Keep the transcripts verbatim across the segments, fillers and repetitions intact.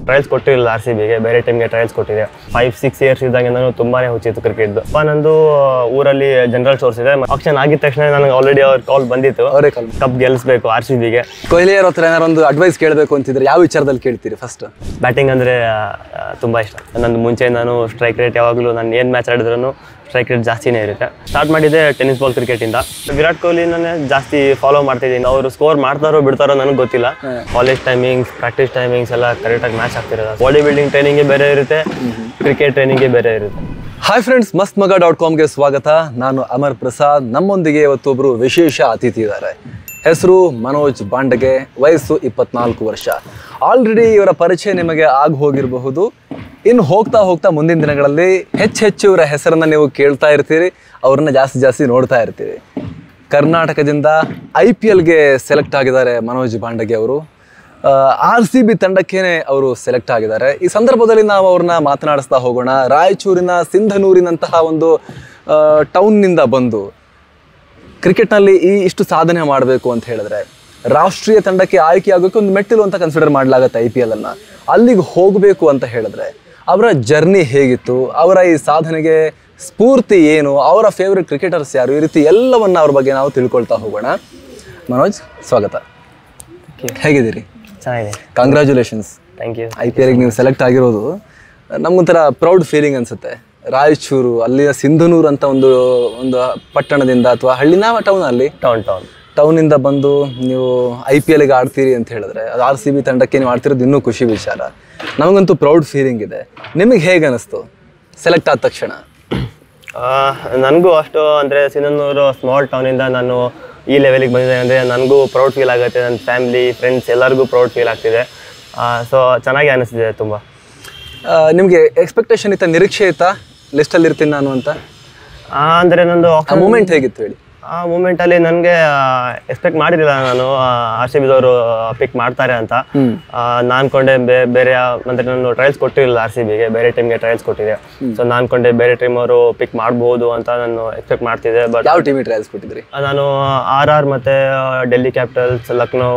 Trials ಕೊಟ್ಟಿರಲಿಲ್ಲ R C ಬಿಗೆ, ಬೇರೆ ಟೀಮ್ಗೆ ಟ್ರಯಲ್ಸ್ ಕೊಟ್ಟಿದೆ. ಫೈವ್ ಸಿಕ್ಸ್ ಇಯರ್ಸ್ ಇದ್ದಾಗ ನಾನು ತುಂಬಾನೇ ಹುಚ್ಚಿತ್ತು ಕ್ರಿಕೆಟ್. ಅಪ್ಪ ನಂದು ಊರಲ್ಲಿ ಜನರಲ್ ಸ್ಟೋರ್ಸ್ ಇದೆ. ಆಕ್ಷನ್ ಆಗಿದ ತಕ್ಷಣ ನನಗೆ ಆಲ್ರೆಡಿ ಅವ್ರ ಕಾಲ್ ಬಂದಿತ್ತು, ಅವರೇ ಕಾಲ್ ಕಪ್ ಗೆಲ್ಲಿಸಬೇಕು ಆರ್ ಸಿ ಬಿಗೆ. ಕೊಹ್ಲಿ ಅವ್ರ ಹತ್ರ ಏನಾರು ಒಂದು ಅಡ್ವೈಸ್ ಕೇಳಬೇಕು ಅಂತಿದ್ರೆ ಯಾವ ವಿಚಾರದಲ್ಲಿ ಕೇಳ್ತೀರಿ? ಫಸ್ಟ್ ಬ್ಯಾಟಿಂಗ್ ಅಂದರೆ ತುಂಬ ಇಷ್ಟ ನಂದು. ಮುಂಚೆ ನಾನು ಸ್ಟ್ರೈಕ್ ರೇಟ್ ಯಾವಾಗಲೂ ನಾನು ಏನು ಮ್ಯಾಚ್ ಆಡಿದ್ರೂ ಸ್ಟ್ರೈಕ್ ರೇಟ್ ಜಾಸ್ತಿನೇ ಇರುತ್ತೆ. ಸ್ಟಾರ್ಟ್ ಮಾಡಿದ್ದೆ ಟೆನ್ನಿಸ್ ಬಾಲ್ ಕ್ರಿಕೆಟಿಂದ. ವಿರಾಟ್ ಕೊಹ್ಲಿ ನಾನು ಜಾಸ್ತಿ ಫಾಲೋ ಮಾಡ್ತಿದ್ದೀನಿ. ಅವರು ಸ್ಕೋರ್ ಮಾಡ್ತಾರೋ ಬಿಡ್ತಾರೋ ನನಗೆ ಗೊತ್ತಿಲ್ಲ. ಕಾಲೇಜ್ ಟೈಮಿಂಗ್ಸ್, ಪ್ರಾಕ್ಟೀಸ್ ಟೈಮಿಂಗ್ಸ್ ಎಲ್ಲ ಕರೆಕ್ಟಾಗಿ ಮ್ಯಾಚ್ ಆಗ್ತಿರೋದು. ಬಾಡಿ ಬಿಲ್ಡಿಂಗ್ ಟ್ರೈನಿಂಗೇ ಬೇರೆ ಇರುತ್ತೆ, ಕ್ರಿಕೆಟ್ ಟ್ರೈನಿಂಗೇ ಬೇರೆ ಇರುತ್ತೆ. ಹಾಯ್ ಫ್ರೆಂಡ್ಸ್, ಮಸ್ತ್ ಮಗ ಡಾಟ್ ಕಾಮ್ಗೆ ಸ್ವಾಗತ. ನಾನು ಅಮರ್ ಪ್ರಸಾದ್. ನಮ್ಮೊಂದಿಗೆ ಇವತ್ತೊಬ್ಬರು ವಿಶೇಷ ಅತಿಥಿ ಇದ್ದಾರೆ. ಹೆಸರು ಮನೋಜ್ ಬಾಂಡಗೆ, ವಯಸ್ಸು ಇಪ್ಪತ್ನಾಲ್ಕು ವರ್ಷ. ಆಲ್ರೆಡಿ ಇವರ ಪರಿಚಯ ನಿಮಗೆ ಆಗಿ ಹೋಗಿರಬಹುದು. ಇನ್ನು ಹೋಗ್ತಾ ಹೋಗ್ತಾ ಮುಂದಿನ ದಿನಗಳಲ್ಲಿ ಹೆಚ್ಚು ಹೆಚ್ಚು ಇವರ ಹೆಸರನ್ನು ನೀವು ಕೇಳ್ತಾ ಇರ್ತೀರಿ, ಅವ್ರನ್ನ ಜಾಸ್ತಿ ಜಾಸ್ತಿ ನೋಡ್ತಾ ಇರ್ತೀರಿ. ಕರ್ನಾಟಕದಿಂದ ಐ ಪಿ ಎಲ್ಗೆ ಸೆಲೆಕ್ಟ್ ಆಗಿದ್ದಾರೆ ಮನೋಜ್ ಬಾಂಡಗೆ ಅವರು. ಆರ್ ಸಿ ಬಿ ತಂಡಕ್ಕೇನೆ ಅವರು ಸೆಲೆಕ್ಟ್ ಆಗಿದ್ದಾರೆ. ಈ ಸಂದರ್ಭದಲ್ಲಿ ನಾವು ಅವ್ರನ್ನ ಮಾತನಾಡಿಸ್ತಾ ಹೋಗೋಣ. ರಾಯಚೂರಿನ ಸಿಂಧನೂರಿನಂತಹ ಒಂದು ಟೌನ್ನಿಂದ ಬಂದು ಕ್ರಿಕೆಟ್ನಲ್ಲಿ ಈ ಇಷ್ಟು ಸಾಧನೆ ಮಾಡಬೇಕು ಅಂತ ಹೇಳಿದ್ರೆ, ರಾಷ್ಟ್ರೀಯ ತಂಡಕ್ಕೆ ಆಯ್ಕೆ ಆಗೋಕ್ಕೆ ಒಂದು ಮೆಟ್ಟಿಲು ಅಂತ ಕನ್ಸಿಡರ್ ಮಾಡಲಾಗುತ್ತೆ ಐ ಪಿ ಎಲ್ ಅನ್ನು. ಅಲ್ಲಿಗೆ ಹೋಗಬೇಕು ಅಂತ ಹೇಳಿದ್ರೆ ಅವರ ಜರ್ನಿ ಹೇಗಿತ್ತು, ಅವರ ಈ ಸಾಧನೆಗೆ ಸ್ಫೂರ್ತಿ ಏನು, ಅವರ ಫೇವ್ರೆಟ್ ಕ್ರಿಕೆಟರ್ಸ್ ಯಾರು, ಈ ರೀತಿ ಎಲ್ಲವನ್ನ ಅವ್ರ ಬಗ್ಗೆ ನಾವು ತಿಳ್ಕೊಳ್ತಾ ಹೋಗೋಣ. ಮನೋಜ್, ಸ್ವಾಗತ. ಹೇಗಿದ್ದೀರಿ? ಚೆನ್ನಾಗಿದೆ, congratulations. Thank you. I P ಎಲ್ಗೆ ನೀವು ಸೆಲೆಕ್ಟ್ ಆಗಿರೋದು ನಮಗೊಂಥರ ಪ್ರೌಡ್ ಫೀಲಿಂಗ್ ಅನ್ಸುತ್ತೆ. ರಾಯಚೂರು, ಅಲ್ಲಿಯ ಸಿಂಧನೂರು ಅಂತ ಒಂದು ಒಂದು ಪಟ್ಟಣದಿಂದ ಅಥವಾ ಹಳ್ಳಿನ ಟೌನ್ ಅಲ್ಲಿ ಟೌನ್ ಟೌನ್ ಟೌನಿಂದ ಬಂದು ನೀವು ಐ ಪಿ ಎಲ್ಗೆ ಆಡ್ತೀರಿ ಅಂತ ಹೇಳಿದ್ರೆ, ಅದು ಆರ್ ಸಿ ಬಿ ತಂಡಕ್ಕೆ ನೀವು ಆಡ್ತಿರೋದು ಇನ್ನೂ ಖುಷಿ ವಿಚಾರ. ನಮಗಂತೂ ಪ್ರೌಡ್ ಫೀಲಿಂಗ್ ಇದೆ. ನಿಮಗೆ ಹೇಗೆ ಅನಿಸ್ತು ಸೆಲೆಕ್ಟ್ ಆದ ತಕ್ಷಣ? ನನಗೂ ಅಷ್ಟು ಅಂದರೆ ಸಿಂಧನೂರು ಸ್ಮಾಲ್ ಟೌನಿಂದ ನಾನು ಈ ಲೆವೆಲಿಗೆ ಬಂದಿದ್ದೆ ಅಂದರೆ ನನಗೂ ಪ್ರೌಡ್ ಫೀಲ್ ಆಗುತ್ತೆ. ನನ್ನ ಫ್ಯಾಮಿಲಿ, ಫ್ರೆಂಡ್ಸ್ ಎಲ್ಲರಿಗೂ ಪ್ರೌಡ್ ಫೀಲ್ ಆಗ್ತಿದೆ. ಸೊ ಚೆನ್ನಾಗಿ ಅನಿಸ್ತಿದೆ ತುಂಬ. ನಿಮಗೆ ಎಕ್ಸ್ಪೆಕ್ಟೇಷನ್ ಇತ್ತ, ನಿರೀಕ್ಷೆ ಇತ್ತಾ ಲಿಸ್ಟಲ್ಲಿ ಇರ್ತೀನಿ ನಾನು ಅಂತ? ಅಂದರೆ ನಂದು ಮೂಮೆಂಟ್ ಹೇಗಿತ್ತು ಹೇಳಿ? ಆ ಮೂಮೆಂಟಲ್ಲಿ ನನಗೆ ಎಕ್ಸ್ಪೆಕ್ಟ್ ಮಾಡಿರಲಿಲ್ಲ ನಾನು ಆರ್ ಸಿ ಬಿದವರು ಪಿಕ್ ಮಾಡ್ತಾರೆ ಅಂತ. ನಾನು ಕೊಂಡೆ ಬೇರೆ ಅಂದರೆ ನಾನು ಟ್ರಯಲ್ಸ್ ಕೊಟ್ಟಿರಲಿಲ್ಲ ಆರ್ ಸಿ ಬಿಗೆ, ಬೇರೆ ಟೀಮ್ಗೆ ಟ್ರಯಲ್ಸ್ ಕೊಟ್ಟಿದೆ. ಸೊ ನಾನು ಕೊಂಡೆ ಬೇರೆ ಟೀಮ್ ಅವರು ಪಿಕ್ ಮಾಡ್ಬೋದು ಅಂತ ನಾನು ಎಕ್ಸ್ಪೆಕ್ಟ್ ಮಾಡ್ತಿದ್ದೆ. ಬಟ್ ಯಾವ ಟೀಮಿಗೆ ಟ್ರಯಲ್ಸ್ ಕೊಟ್ಟಿದ್ರಿ? ನಾನು ಆರ್ ಆರ್ ಮತ್ತು Delhi capitals, Lucknow,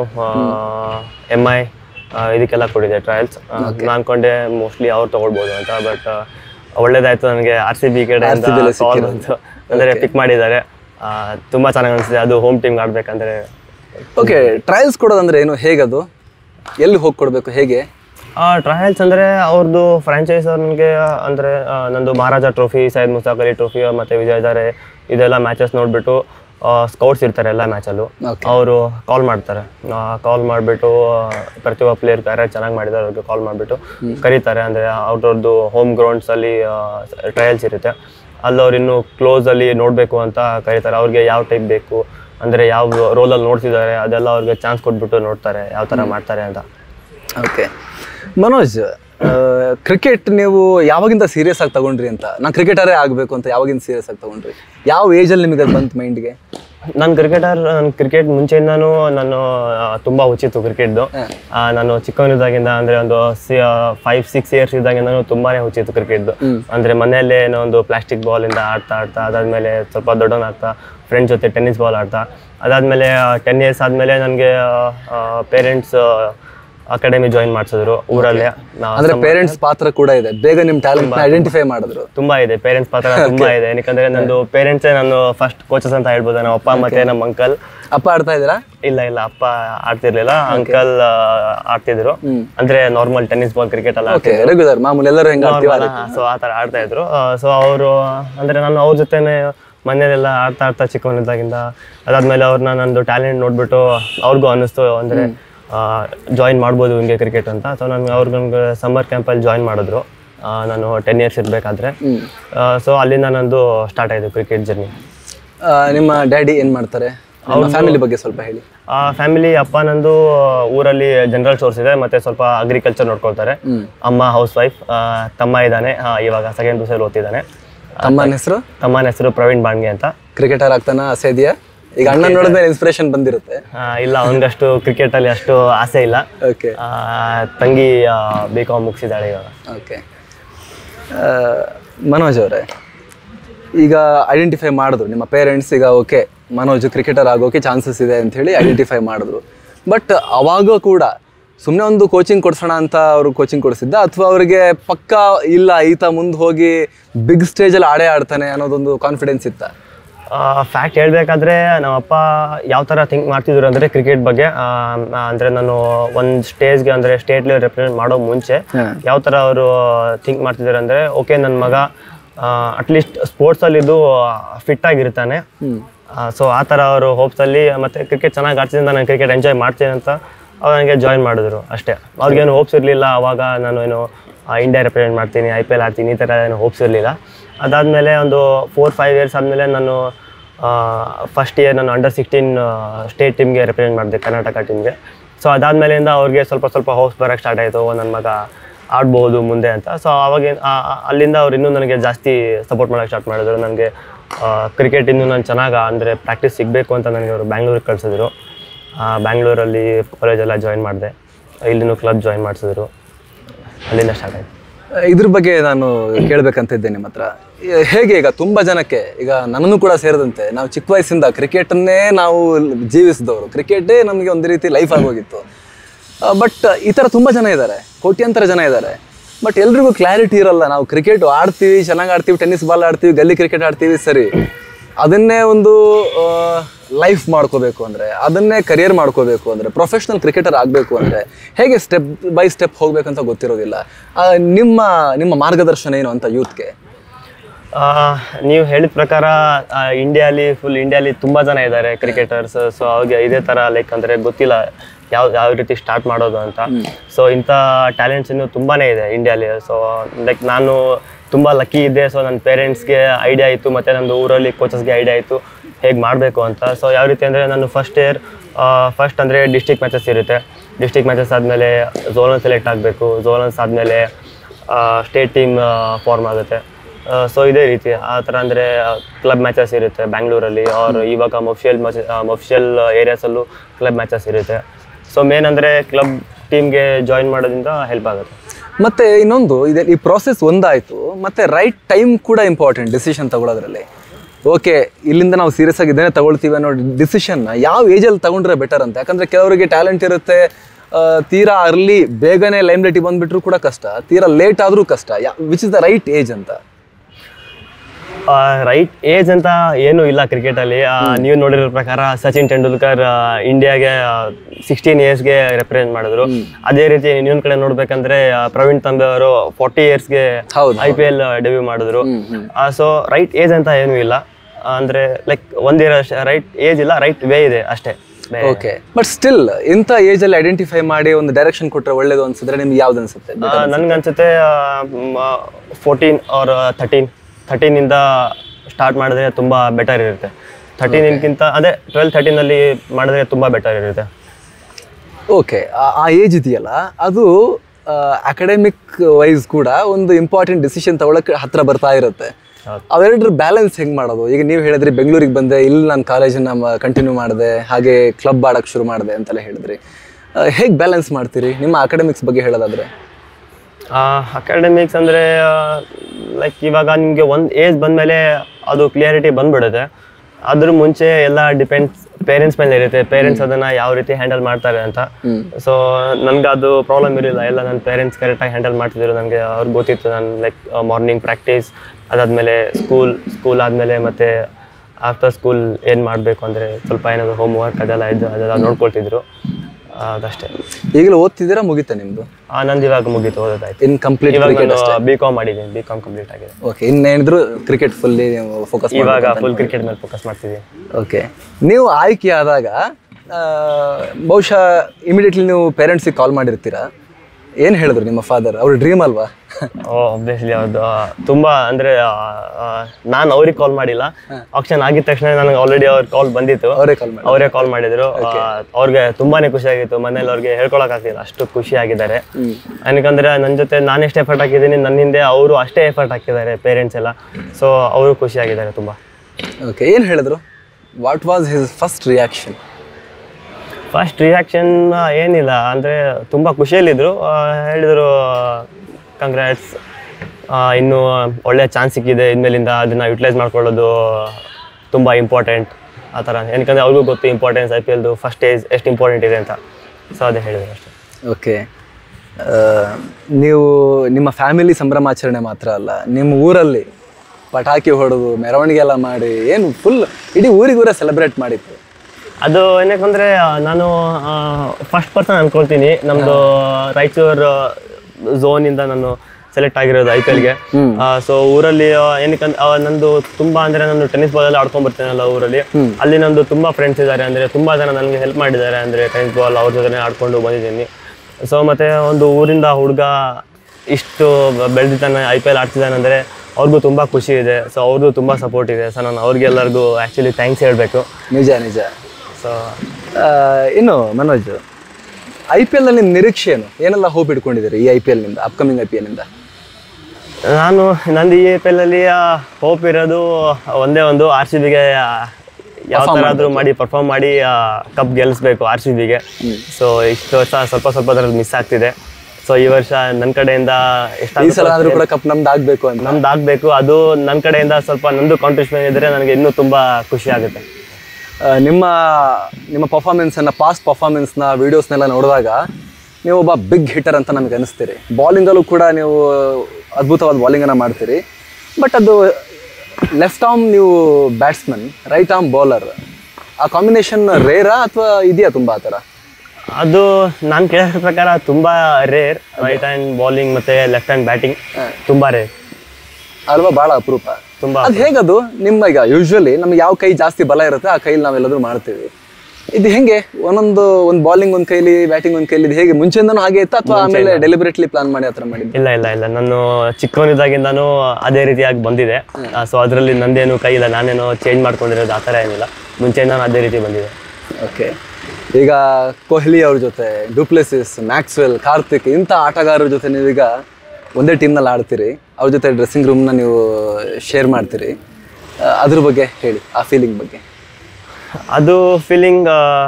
M I ಇದಕ್ಕೆಲ್ಲ ಕೊಟ್ಟಿದ್ದೆ ಟ್ರಯಲ್ಸ್. ನಾನು ಕೊಂಡೆ ಮೋಸ್ಟ್ಲಿ ಅವ್ರು ತೊಗೊಳ್ಬೋದು ಅಂತ. ಬಟ್ ಒಳ್ಳೇದಾಯ್ತು, ನನಗೆ ಆರ್ ಸಿ ಬಿ ಕಡೆಯಿಂದ ಕಾಲ್ ಬಂತು, ಅಂದರೆ ಪಿಕ್ ಮಾಡಿದ್ದಾರೆ. ತುಂಬ ಚೆನ್ನಾಗಿ ಅನಿಸಿದೆ. ಅದು ಹೋಮ್ ಟೀಮ್ಗೆ ಆಡಬೇಕಂದ್ರೆ. ಓಕೆ, ಟ್ರಯಲ್ಸ್ ಕೊಡೋದಂದ್ರೆ ಏನು, ಹೇಗದು, ಎಲ್ಲಿ ಹೋಗಿ ಕೊಡಬೇಕು, ಹೇಗೆ? ಟ್ರಯಲ್ಸ್ ಅಂದರೆ ಅವ್ರದ್ದು ಫ್ರಾಂಚೈಸ್ ಅವ್ರು ನನಗೆ ಅಂದರೆ ನಂದು ಮಹಾರಾಜ ಟ್ರೋಫಿ, ಸೈಯದ್ ಮುಸ್ತಾಕ್ ಅಲಿ ಟ್ರೋಫಿ ಮತ್ತು ವಿಜಯ್ ಹಜಾರೆ ಇದೆಲ್ಲ ಮ್ಯಾಚಸ್ ನೋಡಿಬಿಟ್ಟು ಸ್ಕೌಟ್ಸ್ ಇರ್ತಾರೆ ಎಲ್ಲ ಮ್ಯಾಚಲ್ಲೂ, ಅವರು ಕಾಲ್ ಮಾಡ್ತಾರೆ. ಕಾಲ್ ಮಾಡಿಬಿಟ್ಟು ಪ್ರತಿಯೊಬ್ಬ ಪ್ಲೇಯರ್ ಯಾರ್ಯಾರು ಚೆನ್ನಾಗಿ ಮಾಡಿದ್ದಾರೆ ಅವ್ರಿಗೆ ಕಾಲ್ ಮಾಡಿಬಿಟ್ಟು ಕರೀತಾರೆ. ಅಂದರೆ ಅವ್ರದ್ದು ಹೋಮ್ ಗ್ರೌಂಡ್ಸಲ್ಲಿ ಟ್ರಯಲ್ಸ್ ಇರುತ್ತೆ, ಅಲ್ಲಿ ಅವ್ರು ಇನ್ನೂ ಕ್ಲೋಸಲ್ಲಿ ನೋಡಬೇಕು ಅಂತ ಕರೀತಾರೆ. ಅವ್ರಿಗೆ ಯಾವ ಟೈಪ್ ಬೇಕು, ಅಂದರೆ ಯಾವ ರೋಲಲ್ಲಿ ನೋಡ್ತಿದ್ದಾರೆ ಅದೆಲ್ಲ ಅವ್ರಿಗೆ ಚಾನ್ಸ್ ಕೊಟ್ಬಿಟ್ಟು ನೋಡ್ತಾರೆ ಯಾವ ಥರ ಮಾಡ್ತಾರೆ ಅಂತ. ಓಕೆ ಮನೋಜ್, ಕ್ರಿಕೆಟ್ ನೀವು ಯಾವಾಗಿಂದ ಸೀರಿಯಸ್ ಆಗಿ ತಗೊಂಡ್ರಿ ಅಂತ? ನಾನು ಕ್ರಿಕೆಟರೇ ಆಗಬೇಕು ಅಂತ ಯಾವಾಗಿಂದ ಸೀರಿಯಸ್ ಆಗಿ ತಗೊಂಡ್ರಿ? ಯಾವ ಏಜಲ್ಲಿ ನಿಮಗೆ ಅದು ಬಂತು ಮೈಂಡ್ಗೆ? ನಾನು ಕ್ರಿಕೆಟರ್ ನಾನು ಕ್ರಿಕೆಟ್ ಮುಂಚೆಯಿಂದಾನು ನಾನು ತುಂಬ ಹುಚ್ಚಿತ್ತು ಕ್ರಿಕೆಟ್ದು. ನಾನು ಚಿಕ್ಕವನಿದ್ದಾಗಿಂದ ಅಂದರೆ ಒಂದು ಫೈವ್ ಸಿಕ್ಸ್ ಇಯರ್ಸ್ ಇದ್ದಾಗಿಂದನೂ ತುಂಬಾ ಹುಚ್ಚಿತ್ತು ಕ್ರಿಕೆಟ್ದು. ಅಂದರೆ ಮನೆಯಲ್ಲೇ ಒಂದು ಪ್ಲಾಸ್ಟಿಕ್ ಬಾಲಿಂದ ಆಡ್ತಾ ಆಡ್ತಾ ಅದಾದಮೇಲೆ ಸ್ವಲ್ಪ ದೊಡ್ಡವನಾಗ್ತಾ ಫ್ರೆಂಡ್ಸ್ ಜೊತೆ ಟೆನ್ನಿಸ್ ಬಾಲ್ ಆಡ್ತಾ, ಅದಾದಮೇಲೆ ಟೆನ್ ಇಯರ್ಸ್ ಆದಮೇಲೆ ನನಗೆ ಪೇರೆಂಟ್ಸ್ ಅಕಾಡೆಮಿ ಜಾಯಿನ್ ಮಾಡಿಸಿದ್ರು ಊರಲ್ಲೇ. ಅಂದ್ರೆ ಪೇರೆಂಟ್ಸ್ ಪಾತ್ರ ಕೂಡ ಇದೆ, ಬೇಗ ನಿಮ್ಮ ಟ್ಯಾಲೆಂಟ್ ಐಡೆಂಟಿಫೈ ಮಾಡಿದ್ರು. ತುಂಬಾ ಇದೆ, ಪೇರೆಂಟ್ಸ್ ಪಾತ್ರ ತುಂಬಾ ಇದೆ. ಯಾಕಂದ್ರೆ ನಂದು ಪೇರೆಂಟ್ಸೇ ನಾನು ಫಸ್ಟ್ ಕೋಚಸ್ ಅಂತ ಹೇಳ್ಬೋದು. ನಮ್ಮ ಅಪ್ಪ ಮತ್ತೆ ನಮ್ಮ ಅಂಕಲ್. ಅಪ್ಪ ಆಡ್ತಾ ಇದ್ದೀರಾ? ಇಲ್ಲ ಇಲ್ಲ, ಅಪ್ಪ ಆಡ್ತಿರ್ಲಿಲ್ಲ, ಅಂಕಲ್ ಆಡ್ತಿದ್ರು. ಅಂದ್ರೆ ನಾರ್ಮಲ್ ಟೆನ್ನಿಸ್ ಬಾಲ್, ಕ್ರಿಕೆಟ್ ಎಲ್ಲ ರೆಗ್ಯುಲರ್ ಮಾಮೂಲಿ ಎಲ್ಲರೂ ಹೆಂಗ ಆಡ್ತೀವಲ್ಲ, ಸೊ ಆ ತರ ಆಡ್ತಾ ಇದ್ರು. ಸೊ ಅವರು ಅಂದ್ರೆ ನಾನು ಅವ್ರ ಜೊತೆನೆ ಮನೇಲೆಲ್ಲ ಆಡ್ತಾ ಆಡ್ತಾ ಚಿಕ್ಕವನಿದ್ದಾಗಿಂದ. ಅದಾದ್ಮೇಲೆ ಅವ್ರನ್ನ ನಂದು ಟ್ಯಾಲೆಂಟ್ ನೋಡ್ಬಿಟ್ಟು ಅವ್ರಿಗೂ ಅನ್ನಿಸ್ತು ಅಂದ್ರೆ ಜಾಯಿನ್ ಮಾಡ್ಬೋದು ಹಿಂಗೆ ಕ್ರಿಕೆಟ್ ಅಂತ. ಸೊ ನನಗೆ ಅವ್ರಿಗೆ ನನಗೆ ಸಮ್ಮರ್ ಕ್ಯಾಂಪಲ್ಲಿ ಜಾಯಿನ್ ಮಾಡಿದ್ರು ನಾನು ಟೆನ್ ಇಯರ್ಸ್ ಇರಬೇಕಾದ್ರೆ. ಸೊ ಅಲ್ಲಿಂದ ನಂದು ಸ್ಟಾರ್ಟ್ ಆಯಿತು ಕ್ರಿಕೆಟ್ ಜರ್ನಿ. ನಿಮ್ಮ ಡ್ಯಾಡಿ ಏನು ಮಾಡ್ತಾರೆ? ಅವ್ರ ಫ್ಯಾಮಿಲಿ ಬಗ್ಗೆ ಸ್ವಲ್ಪ ಹೇಳಿ. ಫ್ಯಾಮಿಲಿ, ಅಪ್ಪ ನಂದು ಊರಲ್ಲಿ ಜನರಲ್ ಸ್ಟೋರ್ಸ್ ಇದೆ, ಮತ್ತೆ ಸ್ವಲ್ಪ ಅಗ್ರಿಕಲ್ಚರ್ ನೋಡ್ಕೊಳ್ತಾರೆ. ಅಮ್ಮ ಹೌಸ್ ವೈಫ್. ತಮ್ಮ ಇದ್ದಾನೆ, ಇವಾಗ ಸೆಕೆಂಡ್ ಪಿ ಯು ಸಿ ಓದ್ತಿದ್ದಾನೆ. ತಮ್ಮನ ಹೆಸರು? ತಮ್ಮನ ಹೆಸರು ಪ್ರವೀಣ್ ಬಾಂಡ್ಗೆ ಅಂತ. ಕ್ರಿಕೆಟರ್ ಆಗ್ತಾನ ಆಸೆ ಇದೆಯಾ? ಈಗ ಅಣ್ಣ ನೋಡಿದ್ರೆ ಇನ್ಸ್ಪಿರೇಷನ್ ಬಂದಿರುತ್ತೆ. ಇಲ್ಲ, ಅವನಿಗಷ್ಟು ಕ್ರಿಕೆಟ್ ಅಲ್ಲಿ ಅಷ್ಟು ಆಸೆ ಇಲ್ಲ. ಓಕೆ. ತಂಗಿ ಬಿ ಕಾಮ್ ಮುಗಿಸಿದ್ದಾಳೆ ಇವಾಗ. ಓಕೆ. ಮನೋಜ್ ಅವರೇ, ಈಗ ಐಡೆಂಟಿಫೈ ಮಾಡಿದ್ರು ನಿಮ್ಮ ಪೇರೆಂಟ್ಸ್, ಈಗ ಓಕೆ ಮನೋಜ್ ಕ್ರಿಕೆಟರ್ ಆಗೋಕೆ ಚಾನ್ಸಸ್ ಇದೆ ಅಂತ ಹೇಳಿ ಐಡೆಂಟಿಫೈ ಮಾಡಿದ್ರು. ಬಟ್ ಅವಾಗ ಕೂಡ ಸುಮ್ಮನೆ ಒಂದು ಕೋಚಿಂಗ್ ಕೊಡ್ಸೋಣ ಅಂತ ಅವರು ಕೋಚಿಂಗ್ ಕೊಡಿಸಿದ್ದ, ಅಥವಾ ಅವರಿಗೆ ಪಕ್ಕ ಇಲ್ಲ ಈತ ಮುಂದೆ ಹೋಗಿ ಬಿಗ್ ಸ್ಟೇಜಲ್ಲಿ ಆಡೇ ಆಡ್ತಾನೆ ಅನ್ನೋದೊಂದು ಕಾನ್ಫಿಡೆನ್ಸ್ ಇತ್ತ? ಫ್ಯಾಕ್ಟ್ ಹೇಳಬೇಕಾದ್ರೆ ನಮ್ಮಪ್ಪ ಯಾವ ಥರ ಥಿಂಕ್ ಮಾಡ್ತಿದ್ರು ಅಂದರೆ ಕ್ರಿಕೆಟ್ ಬಗ್ಗೆ, ಅಂದರೆ ನಾನು ಒಂದು ಸ್ಟೇಜ್ಗೆ ಅಂದರೆ ಸ್ಟೇಟ್ ಲೆವೆಲ್ ರೆಪ್ರೆಸೆಂಟ್ ಮಾಡೋ ಮುಂಚೆ ಯಾವ ಥರ ಅವರು ಥಿಂಕ್ ಮಾಡ್ತಿದ್ದಾರೆ ಅಂದರೆ, ಓಕೆ ನನ್ನ ಮಗ ಅಟ್ಲೀಸ್ಟ್ ಸ್ಪೋರ್ಟ್ಸಲ್ಲಿದ್ದು ಫಿಟ್ ಆಗಿರ್ತಾನೆ, ಸೊ ಆ ಥರ ಅವರು ಹೋಪ್ಸಲ್ಲಿ, ಮತ್ತು ಕ್ರಿಕೆಟ್ ಚೆನ್ನಾಗಿ ಆಡ್ತಿದ್ದಿಂದ ನಾನು ಕ್ರಿಕೆಟ್ ಎಂಜಾಯ್ ಮಾಡ್ತೀನಿ ಅಂತ ಅವ್ರು ನನಗೆ ಜಾಯಿನ್ ಮಾಡಿದ್ರು ಅಷ್ಟೇ. ಅವ್ರಿಗೇನು ಹೋಪ್ಸ್ ಇರಲಿಲ್ಲ ಆವಾಗ ನಾನು ಏನು ಇಂಡಿಯಾ ರೆಪ್ರೆಸೆಂಟ್ ಮಾಡ್ತೀನಿ, ಐ ಪಿ ಎಲ್ ಆಡ್ತೀನಿ, ಈ ಥರ ಏನು ಹೋಪ್ಸ್ ಇರಲಿಲ್ಲ. ಅದಾದಮೇಲೆ ಒಂದು ಫೋರ್ ಫೈವ್ ಇಯರ್ಸ್ ಆದಮೇಲೆ ನಾನು ಫಸ್ಟ್ ಇಯರ್ ನಾನು ಅಂಡರ್ ಸಿಕ್ಸ್ಟೀನ್ ಸ್ಟೇಟ್ ಟೀಮ್ಗೆ ರೆಪ್ರೆಸೆಂಟ್ ಮಾಡಿದೆ, ಕರ್ನಾಟಕ ಟೀಮ್ಗೆ. ಸೊ ಅದಾದಮೇಲಿಂದ ಅವ್ರಿಗೆ ಸ್ವಲ್ಪ ಸ್ವಲ್ಪ ಹೋಪ್ಸ್ ಬರೋಕ್ಕೆ ಸ್ಟಾರ್ಟ್ ಆಯಿತು, ನನ್ನ ಮಗ ಆಡ್ಬೋದು ಮುಂದೆ ಅಂತ. ಸೊ ಅವಾಗ ಅಲ್ಲಿಂದ ಅವ್ರು ಇನ್ನೂ ನನಗೆ ಜಾಸ್ತಿ ಸಪೋರ್ಟ್ ಮಾಡೋಕ್ಕೆ ಸ್ಟಾರ್ಟ್ ಮಾಡಿದ್ರು. ನನಗೆ ಕ್ರಿಕೆಟ್ ಇನ್ನೂ ನಾನು ಚೆನ್ನಾಗಿ ಅಂದರೆ ಪ್ರಾಕ್ಟೀಸ್ ಸಿಗಬೇಕು ಅಂತ ನನಗೆ ಅವರು ಬ್ಯಾಂಗ್ಳೂರಿಗೆ ಕಳಿಸಿದ್ರು. ಬ್ಯಾಂಗ್ಳೂರಲ್ಲಿ ಕಾಲೇಜೆಲ್ಲ ಜಾಯಿನ್ ಮಾಡಿದೆ, ಇಲ್ಲಿನೂ ಕ್ಲಬ್ ಜಾಯಿನ್ ಮಾಡಿಸಿದ್ರು, ಅಲ್ಲಿಂದ ಸ್ಟಾರ್ಟ್ ಆಯಿತು. ಇದ್ರ ಬಗ್ಗೆ ನಾನು ಕೇಳಬೇಕಂತಿದ್ದೆ ನಿಮ್ಮ ಹತ್ರ. ಹೇಗೆ ಈಗ ತುಂಬ ಜನಕ್ಕೆ, ಈಗ ನನ್ನನ್ನು ಕೂಡ ಸೇರಿದಂತೆ, ನಾವು ಚಿಕ್ಕ ವಯಸ್ಸಿಂದ ಕ್ರಿಕೆಟನ್ನೇ ನಾವು ಜೀವಿಸಿದವರು, ಕ್ರಿಕೆಟೇ ನಮಗೆ ಒಂದು ರೀತಿ ಲೈಫ್ ಆಗೋಗಿತ್ತು. ಬಟ್ ಈ ಥರ ತುಂಬ ಜನ ಇದ್ದಾರೆ, ಕೋಟ್ಯಾಂತರ ಜನ ಇದ್ದಾರೆ. ಬಟ್ ಎಲ್ರಿಗೂ ಕ್ಲಾರಿಟಿ ಇರಲ್ಲ. ನಾವು ಕ್ರಿಕೆಟ್ ಆಡ್ತೀವಿ, ಚೆನ್ನಾಗಿ ಆಡ್ತೀವಿ, ಟೆನ್ನಿಸ್ ಬಾಲ್ ಆಡ್ತೀವಿ, ಗಲ್ಲಿ ಕ್ರಿಕೆಟ್ ಆಡ್ತೀವಿ, ಸರಿ. ಅದನ್ನೇ ಒಂದು ಲೈಫ್ ಮಾಡ್ಕೋಬೇಕು ಅಂದರೆ, ಅದನ್ನೇ ಕರಿಯರ್ ಮಾಡ್ಕೋಬೇಕು ಅಂದರೆ, ಪ್ರೊಫೆಷ್ನಲ್ ಕ್ರಿಕೆಟರ್ ಆಗಬೇಕು ಅಂದರೆ ಹೇಗೆ ಸ್ಟೆಪ್ ಬೈ ಸ್ಟೆಪ್ ಹೋಗ್ಬೇಕಂತ ಗೊತ್ತಿರೋದಿಲ್ಲ. ನಿಮ್ಮ ನಿಮ್ಮ ಮಾರ್ಗದರ್ಶನ ಏನು ಅಂತ ಯೂತ್ಗೆ? ನೀವು ಹೇಳಿದ ಪ್ರಕಾರ ಇಂಡಿಯಾಲಿ ಫುಲ್ ಇಂಡಿಯಾಲಿ ತುಂಬ ಜನ ಇದ್ದಾರೆ ಕ್ರಿಕೆಟರ್ಸ್. ಸೊ ಅವ್ರಿಗೆ ಇದೇ ಥರ ಲೈಕ್ ಅಂದರೆ ಗೊತ್ತಿಲ್ಲ ಯಾವ ಯಾವ ರೀತಿ ಸ್ಟಾರ್ಟ್ ಮಾಡೋದು ಅಂತ. ಸೊ ಇಂಥ ಟ್ಯಾಲೆಂಟ್ಸ್ ಇನ್ನೂ ತುಂಬಾ ಇದೆ ಇಂಡಿಯಾಲಿ. ಸೊ ಲೈಕ್ ನಾನು ತುಂಬ ಲಕ್ಕಿ ಇದ್ದೆ. ಸೊ ನನ್ನ ಪೇರೆಂಟ್ಸ್ಗೆ ಐಡಿಯಾ ಇತ್ತು, ಮತ್ತು ನಮ್ಮದು ಊರಲ್ಲಿ ಕೋಚಸ್ಗೆ ಐಡಿಯಾ ಇತ್ತು ಹೇಗೆ ಮಾಡಬೇಕು ಅಂತ. ಸೊ ಯಾವ ರೀತಿ ಅಂದರೆ ನಾನು ಫಸ್ಟ್ ಇಯರ್ ಫಸ್ಟ್ ಅಂದರೆ ಡಿಸ್ಟ್ರಿಕ್ಟ್ ಮ್ಯಾಚಸ್ ಇರುತ್ತೆ. ಡಿಸ್ಟ್ರಿಕ್ಟ್ ಮ್ಯಾಚಸ್ ಆದಮೇಲೆ ಝೋನಲ್ ಸೆಲೆಕ್ಟ್ ಆಗಬೇಕು, ಝೋನಲ್ಸ್ ಆದಮೇಲೆ ಸ್ಟೇಟ್ ಟೀಮ್ ಫಾರ್ಮ್ ಆಗುತ್ತೆ. ಸೊ ಇದೇ ರೀತಿ ಆ ಥರ ಅಂದರೆ ಕ್ಲಬ್ ಮ್ಯಾಚಸ್ ಇರುತ್ತೆ ಬ್ಯಾಂಗ್ಳೂರಲ್ಲಿ, ಅವ್ರು ಇವಾಗ ಮೊಫಿಷಿಯಲ್ ಮ್ಯಾಚ್ ಮೊಫಿಷಿಯಲ್ ಏರಿಯಾಸಲ್ಲೂ ಕ್ಲಬ್ ಮ್ಯಾಚಸ್ ಇರುತ್ತೆ. ಸೊ ಮೇನ್ ಅಂದರೆ ಕ್ಲಬ್ ಟೀಮ್ಗೆ ಜಾಯಿನ್ ಮಾಡೋದ್ರಿಂದ ಹೆಲ್ಪ್ ಆಗುತ್ತೆ. ಮತ್ತು ಇನ್ನೊಂದು ಇದೆ, ಈ ಪ್ರಾಸೆಸ್ ಒಂದಾಯಿತು, ಮತ್ತು ರೈಟ್ ಟೈಮ್ ಕೂಡ ಇಂಪಾರ್ಟೆಂಟ್ ಡಿಸಿಷನ್ ತಗೊಳ್ಳೋದ್ರಲ್ಲಿ. ಓಕೆ, ಇಲ್ಲಿಂದ ನಾವು ಸೀರಿಯಸ್ ಆಗಿ ಇದನ್ನೇ ತಗೊಳ್ತೀವಿ ಅನ್ನೋ ಡಿಸಿಷನ್ನ ಯಾವ ಏಜಲ್ಲಿ ತಗೊಂಡ್ರೆ ಬೆಟರ್ ಅಂತ. ಯಾಕಂದರೆ ಕೆಲವರಿಗೆ ಟ್ಯಾಲೆಂಟ್ ಇರುತ್ತೆ, ತೀರಾ ಅರ್ಲಿ ಬೇಗನೆ ಲೈಮ್ ಲೈಟಿಗೆ ಬಂದುಬಿಟ್ರೂ ಕೂಡ ಕಷ್ಟ, ತೀರಾ ಲೇಟ್ ಆದರೂ ಕಷ್ಟ. Yeah which is the right age ಅಂತ? ರೈಟ್ ಏಜ್ ಅಂತ ಏನೂ ಇಲ್ಲ ಕ್ರಿಕೆಟಲ್ಲಿ. ನೀವು ನೋಡಿರೋ ಪ್ರಕಾರ ಸಚಿನ್ ತೆಂಡೂಲ್ಕರ್ ಇಂಡಿಯಾಗೆ ಸಿಕ್ಸ್ಟೀನ್ ಇಯರ್ಸ್ಗೆ ರೆಪ್ರೆಸೆಂಟ್ ಮಾಡಿದ್ರು. ಅದೇ ರೀತಿ ಇನ್ನೊಂದು ಕಡೆ ನೋಡ್ಬೇಕಂದ್ರೆ ಪ್ರವೀಣ್ ತಂಬೆ ಅವರು ಫಾರ್ಟಿ ಇಯರ್ಸ್ಗೆ ಐ ಪಿ ಎಲ್ ಡೆಬ್ಯೂ ಮಾಡಿದ್ರು. ಸೊ ರೈಟ್ ಏಜ್ ಅಂತ ಏನೂ ಇಲ್ಲ, ಅಂದರೆ ಲೈಕ್ ಒಂದಿರೋ ರೈಟ್ ಏಜ್ ಇಲ್ಲ, ರೈಟ್ ವೇ ಇದೆ ಅಷ್ಟೇ. ಓಕೆ, ಬಟ್ ಸ್ಟಿಲ್ ಇಂಥ ಏಜಲ್ಲಿ ಐಡೆಂಟಿಫೈ ಮಾಡಿ ಒಂದು ಡೈರೆಕ್ಷನ್ ಕೊಟ್ಟರೆ ಒಳ್ಳೇದು ಅನ್ಸಿದ್ರೆ ನಿಮ್ಗೆ ಯಾವ್ದು ಅನ್ಸುತ್ತೆ? ನನ್ಗನ್ಸುತ್ತೆ ಫೋರ್ಟೀನ್ ಆರ್ ಥರ್ಟೀನ್ ಥರ್ಟೀನಿಂದ ಸ್ಟಾರ್ಟ್ ಮಾಡಿದ್ರೆ ತುಂಬ ಬೆಟರ್ ಇರುತ್ತೆ. ಥರ್ಟೀನ್ಗಿಂತ ಅದೇ ಟ್ವೆಲ್ ಥರ್ಟೀನಲ್ಲಿ ಮಾಡಿದ್ರೆ ತುಂಬ ಬೆಟರ್ ಇರುತ್ತೆ. ಓಕೆ, ಆ ಏಜ್ ಇದೆಯಲ್ಲ, ಅದು ಅಕಾಡೆಮಿಕ್ ವೈಸ್ ಕೂಡ ಒಂದು ಇಂಪಾರ್ಟೆಂಟ್ ಡಿಸಿಷನ್ ತಗೊಳಕ್ಕೆ ಹತ್ರ ಬರ್ತಾ ಇರುತ್ತೆ. ಅವೆರಡರ ಬ್ಯಾಲೆನ್ಸ್ ಹೆಂಗೆ ಮಾಡೋದು? ಈಗ ನೀವು ಹೇಳಿದ್ರಿ ಬೆಂಗಳೂರಿಗೆ ಬಂದೆ, ಇಲ್ಲಿ ನಾನು ಕಾಲೇಜನ್ನ ಕಂಟಿನ್ಯೂ ಮಾಡಿದೆ, ಹಾಗೆ ಕ್ಲಬ್ ಆಡೋಕ್ಕೆ ಶುರು ಮಾಡಿದೆ ಅಂತೆಲ್ಲ ಹೇಳಿದ್ರಿ. ಹೇಗೆ ಬ್ಯಾಲೆನ್ಸ್ ಮಾಡ್ತೀರಿ ನಿಮ್ಮ ಅಕಾಡೆಮಿಕ್ಸ್ ಬಗ್ಗೆ ಹೇಳೋದಾದರೆ? ಅಕಾಡೆಮಿಕ್ಸ್ ಅಂದರೆ ಲೈಕ್ ಇವಾಗ ನಿಮಗೆ ಒಂದು ಏಜ್ ಬಂದಮೇಲೆ ಅದು ಕ್ಲಿಯರಿಟಿ ಬಂದ್ಬಿಡುತ್ತೆ. ಅದ್ರ ಮುಂಚೆ ಎಲ್ಲ ಡಿಪೆಂಡ್ಸ್ ಪೇರೆಂಟ್ಸ್ ಮೇಲೆ ಇರುತ್ತೆ, ಪೇರೆಂಟ್ಸ್ ಅದನ್ನು ಯಾವ ರೀತಿ ಹ್ಯಾಂಡಲ್ ಮಾಡ್ತಾರೆ ಅಂತ. ಸೊ ನನಗೆ ಅದು ಪ್ರಾಬ್ಲಮ್ ಇರಲಿಲ್ಲ, ಎಲ್ಲ ನನ್ನ ಪೇರೆಂಟ್ಸ್ ಕರೆಕ್ಟಾಗಿ ಹ್ಯಾಂಡಲ್ ಮಾಡ್ತಿದ್ರು. ನನಗೆ ಅವ್ರಿಗೆ ಗೊತ್ತಿತ್ತು ನಾನು ಲೈಕ್ ಮಾರ್ನಿಂಗ್ ಪ್ರಾಕ್ಟೀಸ್, ಅದಾದಮೇಲೆ ಸ್ಕೂಲ್ ಸ್ಕೂಲ್ ಆದಮೇಲೆ ಮತ್ತು ಆಫ್ಟರ್ ಸ್ಕೂಲ್ ಏನು ಮಾಡಬೇಕು ಅಂದರೆ ಸ್ವಲ್ಪ ಏನಾದರೂ ಹೋಮ್ ವರ್ಕ್ ಅದೆಲ್ಲ ಇದ್ದು ಅದೆಲ್ಲ ನೋಡ್ಕೊಳ್ತಿದ್ರು, ಅದಷ್ಟೇ. ಈಗಲೂ ಓದ್ತಿದ್ದೀರಾ? ಮುಗಿತಾ ನಿಮ್ಮದು? ನಂದು ಇವಾಗ ಮುಗೀತು, ಓದೋದಾಯ್ತು. ಇನ್ ಕಂಪ್ಲೀಟ್ ಬಿ ಕಾಮ್ ಮಾಡಿದ್ದೀನಿ, ಬಿ ಕಾಮ್ ಕಂಪ್ಲೀಟ್ ಆಗಿದೆ. ಓಕೆ, ಇನ್ನೇನಿದ್ರು ಕ್ರಿಕೆಟ್ ಫುಲ್ಲಿ ಫೋಕಸ್? ಇವಾಗ ಫುಲ್ ಕ್ರಿಕೆಟ್ ಮೇಲೆ ಫೋಕಸ್ ಮಾಡ್ತಿದ್ದೀನಿ. ಓಕೆ, ನೀವು ಆಯ್ಕೆ ಆದಾಗ ಬಹುಶಃ ಇಮಿಡಿಯೇಟ್ಲಿ ನೀವು ಪೇರೆಂಟ್ಸಿಗೆ ಕಾಲ್ ಮಾಡಿರ್ತೀರಾ. ಏನು ಹೇಳಿದ್ರು ನಿಮ್ಮ ಫಾದರ್? ಅವ್ರ ಡ್ರೀಮ್ ಅಲ್ವಾ? ಆಬ್ವಿಯಸ್ಲಿ ಅವ್ರದ್ದು ತುಂಬ ಅಂದರೆ ನಾನು ಅವ್ರಿಗೆ ಕಾಲ್ ಮಾಡಿಲ್ಲ, ಆಕ್ಷನ್ ಆಗಿದ ತಕ್ಷಣ ನನಗೆ ಆಲ್ರೆಡಿ ಅವ್ರ ಕಾಲ್ ಬಂದಿತ್ತು, ಅವರೇ ಕಾಲ್ ಮಾಡಿ ಅವರೇ ಕಾಲ್ ಮಾಡಿದ್ರು. ಅವ್ರಿಗೆ ತುಂಬಾನೇ ಖುಷಿ ಆಗಿತ್ತು, ಮನೇಲಿ ಅವ್ರಿಗೆ ಹೇಳ್ಕೊಳಕ್ ಆಗ್ತಿಲ್ಲ, ಅಷ್ಟು ಖುಷಿ ಆಗಿದ್ದಾರೆ. ಏನಕ್ಕಂದ್ರೆ ನನ್ನ ಜೊತೆ ನಾನು ಎಷ್ಟು ಎಫರ್ಟ್ ಹಾಕಿದ್ದೀನಿ, ನನ್ನ ಹಿಂದೆ ಅವರು ಅಷ್ಟೇ ಎಫರ್ಟ್ ಹಾಕಿದ್ದಾರೆ ಪೇರೆಂಟ್ಸ್ ಎಲ್ಲ. ಸೊ ಅವರು ಖುಷಿ ಆಗಿದ್ದಾರೆ ತುಂಬ. ಓಕೆ, ಏನು ಹೇಳಿದ್ರು? What was his first reaction? First reaction ಏನಿಲ್ಲ, ಅಂದರೆ ತುಂಬ ಖುಷಿಯಲ್ಲಿದ್ದರು. ಹೇಳಿದರು ಕಂಗ್ರ್ಯಾಟ್ಸ್, ಇನ್ನೂ ಒಳ್ಳೆಯ ಚಾನ್ಸ್ ಸಿಕ್ಕಿದೆ, ಇನ್ಮೇಲಿಂದ ಅದನ್ನು ಯುಟಿಲೈಸ್ ಮಾಡ್ಕೊಳ್ಳೋದು ತುಂಬ ಇಂಪಾರ್ಟೆಂಟ್ ಆ ಥರ. ಏನಕ್ಕಂದರೆ ಅವ್ರಿಗೂ ಗೊತ್ತು ಇಂಪಾರ್ಟೆನ್ಸ್ ಐ ಪಿ ಎಲ್ದು ಫಸ್ಟ್ ಏಜ್ ಎಷ್ಟು ಇಂಪಾರ್ಟೆಂಟ್ ಇದೆ ಅಂತ. ಸೊ ಅದೇ ಹೇಳಿದ್ರು ಅಷ್ಟೇ. ಓಕೆ, ನೀವು ನಿಮ್ಮ ಫ್ಯಾಮಿಲಿ ಸಂಭ್ರಮಾಚರಣೆ ಮಾತ್ರ ಅಲ್ಲ, ನಿಮ್ಮ ಊರಲ್ಲಿ ಪಟಾಕಿ ಹೊಡೆದು ಮೆರವಣಿಗೆ ಎಲ್ಲ ಮಾಡಿ ಏನು ಫುಲ್ ಇಡೀ ಊರಿಗೂರೇ ಸೆಲೆಬ್ರೇಟ್ ಮಾಡಿತ್ತು. ಅದು ಏನಕ್ಕಂದ್ರೆ ನಾನು ಫಸ್ಟ್ ಪರ್ಸನ್ ಅನ್ಕೊಳ್ತೀನಿ ನಮ್ದು ರಾಯಚೂರು ಝೋನಿಂದ ನಾನು ಸೆಲೆಕ್ಟ್ ಆಗಿರೋದು ಐ ಪಿ ಎಲ್ಗೆ. ಸೊ ಊರಲ್ಲಿ ಏನಕ್ಕೆ ನಂದು ತುಂಬಾ ಅಂದ್ರೆ ನಾನು ಟೆನ್ನಿಸ್ ಬಾಲ್ ಎಲ್ಲ ಆಡ್ಕೊಂಡ್ ಬರ್ತೀನಲ್ಲ ಊರಲ್ಲಿ, ಅಲ್ಲಿ ನಂದು ತುಂಬಾ ಫ್ರೆಂಡ್ಸ್ ಇದ್ದಾರೆ, ಅಂದ್ರೆ ತುಂಬಾ ಜನ ನನಗೆ ಹೆಲ್ಪ್ ಮಾಡಿದ್ದಾರೆ, ಅಂದ್ರೆ ಟೆನ್ನಿಸ್ ಬಾಲ್ ಅವ್ರ ಜೊತೆ ಆಡ್ಕೊಂಡು ಬಂದಿದ್ದೀನಿ. ಸೊ ಮತ್ತೆ ಒಂದು ಊರಿಂದ ಹುಡುಗ ಇಷ್ಟು ಬೆಳೆದಿದ್ದಾನೆ, ಐ ಪಿ ಎಲ್ ಆಡ್ತಿದ್ದಾನೆ ಅಂದರೆ ಅವ್ರಿಗೂ ತುಂಬ ಖುಷಿ ಇದೆ. ಸೊ ಅವ್ರಿಗೂ ತುಂಬ ಸಪೋರ್ಟ್ ಇದೆ. ಸೊ ನಾನು ಅವ್ರಿಗೆಲ್ಲರಿಗೂ ಆ್ಯಕ್ಚುಲಿ ಥ್ಯಾಂಕ್ಸ್ ಹೇಳಬೇಕು. ನಿಜ ನಿಜ. ಸೊ ಇನ್ನು ಮನೋಜ್, ಐ ಪಿ ಎಲ್ನಲ್ಲಿ ನಿಮ್ಮ ನಿರೀಕ್ಷೆ ಏನು, ಏನೆಲ್ಲ ಹೋಪ್ ಇಟ್ಕೊಂಡಿದ್ದೀರಿ ಈ ಐ ಪಿ ಎಲ್ನಿಂದ, ಅಪ್ಕಮಿಂಗ್ ಐ ಪಿ ಎಲ್ನಿಂದ? ನಾನು ನಂದು ಈ ಐ ಪಿ ಎಲ್ ಅಲ್ಲಿ ಹೋಪ್ ಇರೋದು ಒಂದೇ ಒಂದು, ಆರ್ ಸಿ ಬಿಗೆ ಯಾವ ಥರ ಆದರೂ ಮಾಡಿ ಪರ್ಫಾರ್ಮ್ ಮಾಡಿ ಕಪ್ ಗೆಲ್ಲಿಸ್ಬೇಕು ಆರ್ ಸಿ ಬಿಗೆ. ಸೊ ಇಷ್ಟು ವರ್ಷ ಸ್ವಲ್ಪ ಸ್ವಲ್ಪ ಅದರಲ್ಲಿ ಮಿಸ್ ಆಗ್ತಿದೆ. ಸೊ ಈ ವರ್ಷ ನನ್ನ ಕಡೆಯಿಂದ ಎಷ್ಟಾದ್ರೂ ಕೂಡ ಕಪ್ ನಮ್ದು ಆಗಬೇಕು ಅಂತ ನಮ್ದು ಆಗಬೇಕು. ಅದು ನನ್ನ ಕಡೆಯಿಂದ ಸ್ವಲ್ಪ ನಂದು ಕಾಂಟ್ರಿಬ್ಯೂಷನ್ ಇದ್ದರೆ ನನಗೆ ಇನ್ನೂ ತುಂಬ ಖುಷಿ ಆಗುತ್ತೆ. ನಿಮ್ಮ ನಿಮ್ಮ ಪರ್ಫಾರ್ಮೆನ್ಸನ್ನು, ಪಾಸ್ಟ್ ಪರ್ಫಾರ್ಮೆನ್ಸ್ನ ವೀಡಿಯೋಸ್ನೆಲ್ಲ ನೋಡಿದಾಗ ನೀವು ಒಬ್ಬ ಬಿಗ್ ಹಿಟ್ಟರ್ ಅಂತ ನಮಗೆ ಅನಿಸ್ತೀರಿ. ಬಾಲಿಂಗಲ್ಲೂ ಕೂಡ ನೀವು ಅದ್ಭುತವಾದ ಬಾಲಿಂಗನ್ನು ಮಾಡ್ತೀರಿ. ಬಟ್ ಅದು ಲೆಫ್ಟ್ ಆರ್ಮ್ ನೀವು ಬ್ಯಾಟ್ಸ್ಮನ್, ರೈಟ್ ಆರ್ಮ್ ಬೌಲರ್, ಆ ಕಾಂಬಿನೇಷನ್ ರೇರಾ ಅಥವಾ ಇದೆಯಾ ತುಂಬ ಆ ಥರ? ಅದು ನಾನು ಕೇಳೋ ಪ್ರಕಾರ ತುಂಬ ರೇರ್. ರೈಟ್ ಹ್ಯಾಂಡ್ ಬಾಲಿಂಗ್ ಮತ್ತು ಲೆಫ್ಟ್ ಹ್ಯಾಂಡ್ ಬ್ಯಾಟಿಂಗ್ ತುಂಬ ರೇರ್ ಅಲ್ವಾ, ಭಾಳ ಅಪರೂಪ. ತುಂಬ ಅದು ಹೇಗದು ನಿಮ್ಮ, ಈಗ ಯೂಶ್ವಲಿ ನಮ್ಗೆ ಯಾವ ಕೈ ಜಾಸ್ತಿ ಬಲ ಇರುತ್ತೆ ಆ ಕೈಲಿ ನಾವೆಲ್ಲರೂ ಮಾಡ್ತೀವಿ. ಇದು ಹೆಂಗೆ ಒಂದೊಂದು ಒಂದು ಬಾಲಿಂಗ್ ಒಂದು ಕೈಲಿ, ಬ್ಯಾಟಿಂಗ್ ಒಂದು ಕೈಲಿ, ಇದು ಹೇಗೆ ಮುಂಚೆಯಿಂದನೂ ಹಾಗೆ ಇತ್ತಾ ಅಥವಾ ಆಮೇಲೆ ಡೆಲಿಬ್ರೇಟ್ಲಿ ಪ್ಲಾನ್ ಮಾಡಿ ಆ ಥರ ಮಾಡಿದ್ದು? ಇಲ್ಲ ಇಲ್ಲ ಇಲ್ಲ ನಾನು ಚಿಕ್ಕವನಿದ್ದಾಗಿಂದನೂ ಅದೇ ರೀತಿಯಾಗಿ ಬಂದಿದೆ. ಸೊ ಅದರಲ್ಲಿ ನಂದೇನು ಕೈ ಇಲ್ಲ, ನಾನೇನೋ ಚೇಂಜ್ ಮಾಡ್ಕೊಂಡಿರೋದು ಆ ಥರ ಏನಿಲ್ಲ, ಮುಂಚೆಯಿಂದ ನಾನು ಅದೇ ರೀತಿ ಬಂದಿದೆ. ಓಕೆ, ಈಗ ಕೊಹ್ಲಿ ಅವ್ರ ಜೊತೆ, ಡುಪ್ಲೆಸಿಸ್, ಮ್ಯಾಕ್ಸ್ವೆಲ್, ಕಾರ್ತಿಕ್ ಇಂಥ ಆಟಗಾರರ ಜೊತೆ ನೀವೀಗ ಒಂದೇ ಟೀಮ್ನಲ್ಲಿ ಆಡ್ತೀರಿ, ಅವ್ರ ಜೊತೆ ಡ್ರೆಸ್ಸಿಂಗ್ ರೂಮ್ನ ನೀವು ಶೇರ್ ಮಾಡ್ತೀರಿ. ಅದ್ರ ಬಗ್ಗೆ ಹೇಳಿ, ಆ ಫೀಲಿಂಗ್ ಬಗ್ಗೆ. ಅದು ಫೀಲಿಂಗ್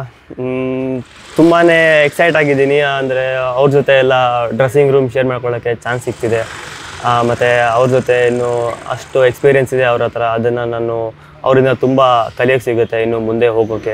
ತುಂಬಾ ಎಕ್ಸೈಟ್ ಆಗಿದ್ದೀನಿ. ಅಂದರೆ ಅವ್ರ ಜೊತೆ ಎಲ್ಲ ಡ್ರೆಸ್ಸಿಂಗ್ ರೂಮ್ ಶೇರ್ ಮಾಡ್ಕೊಳ್ಳೋಕ್ಕೆ ಚಾನ್ಸ್ ಸಿಗ್ತಿದೆ. ಮತ್ತು ಅವ್ರ ಜೊತೆ ಇನ್ನು ಅಷ್ಟು ಎಕ್ಸ್ಪೀರಿಯೆನ್ಸ್ ಇದೆ ಅವ್ರ ಹತ್ರ, ಅದನ್ನು ನಾನು ಅವರಿಂದ ತುಂಬ ಕಲಿಯೋಕ್ಕೆ ಸಿಗುತ್ತೆ ಇನ್ನು ಮುಂದೆ ಹೋಗೋಕ್ಕೆ.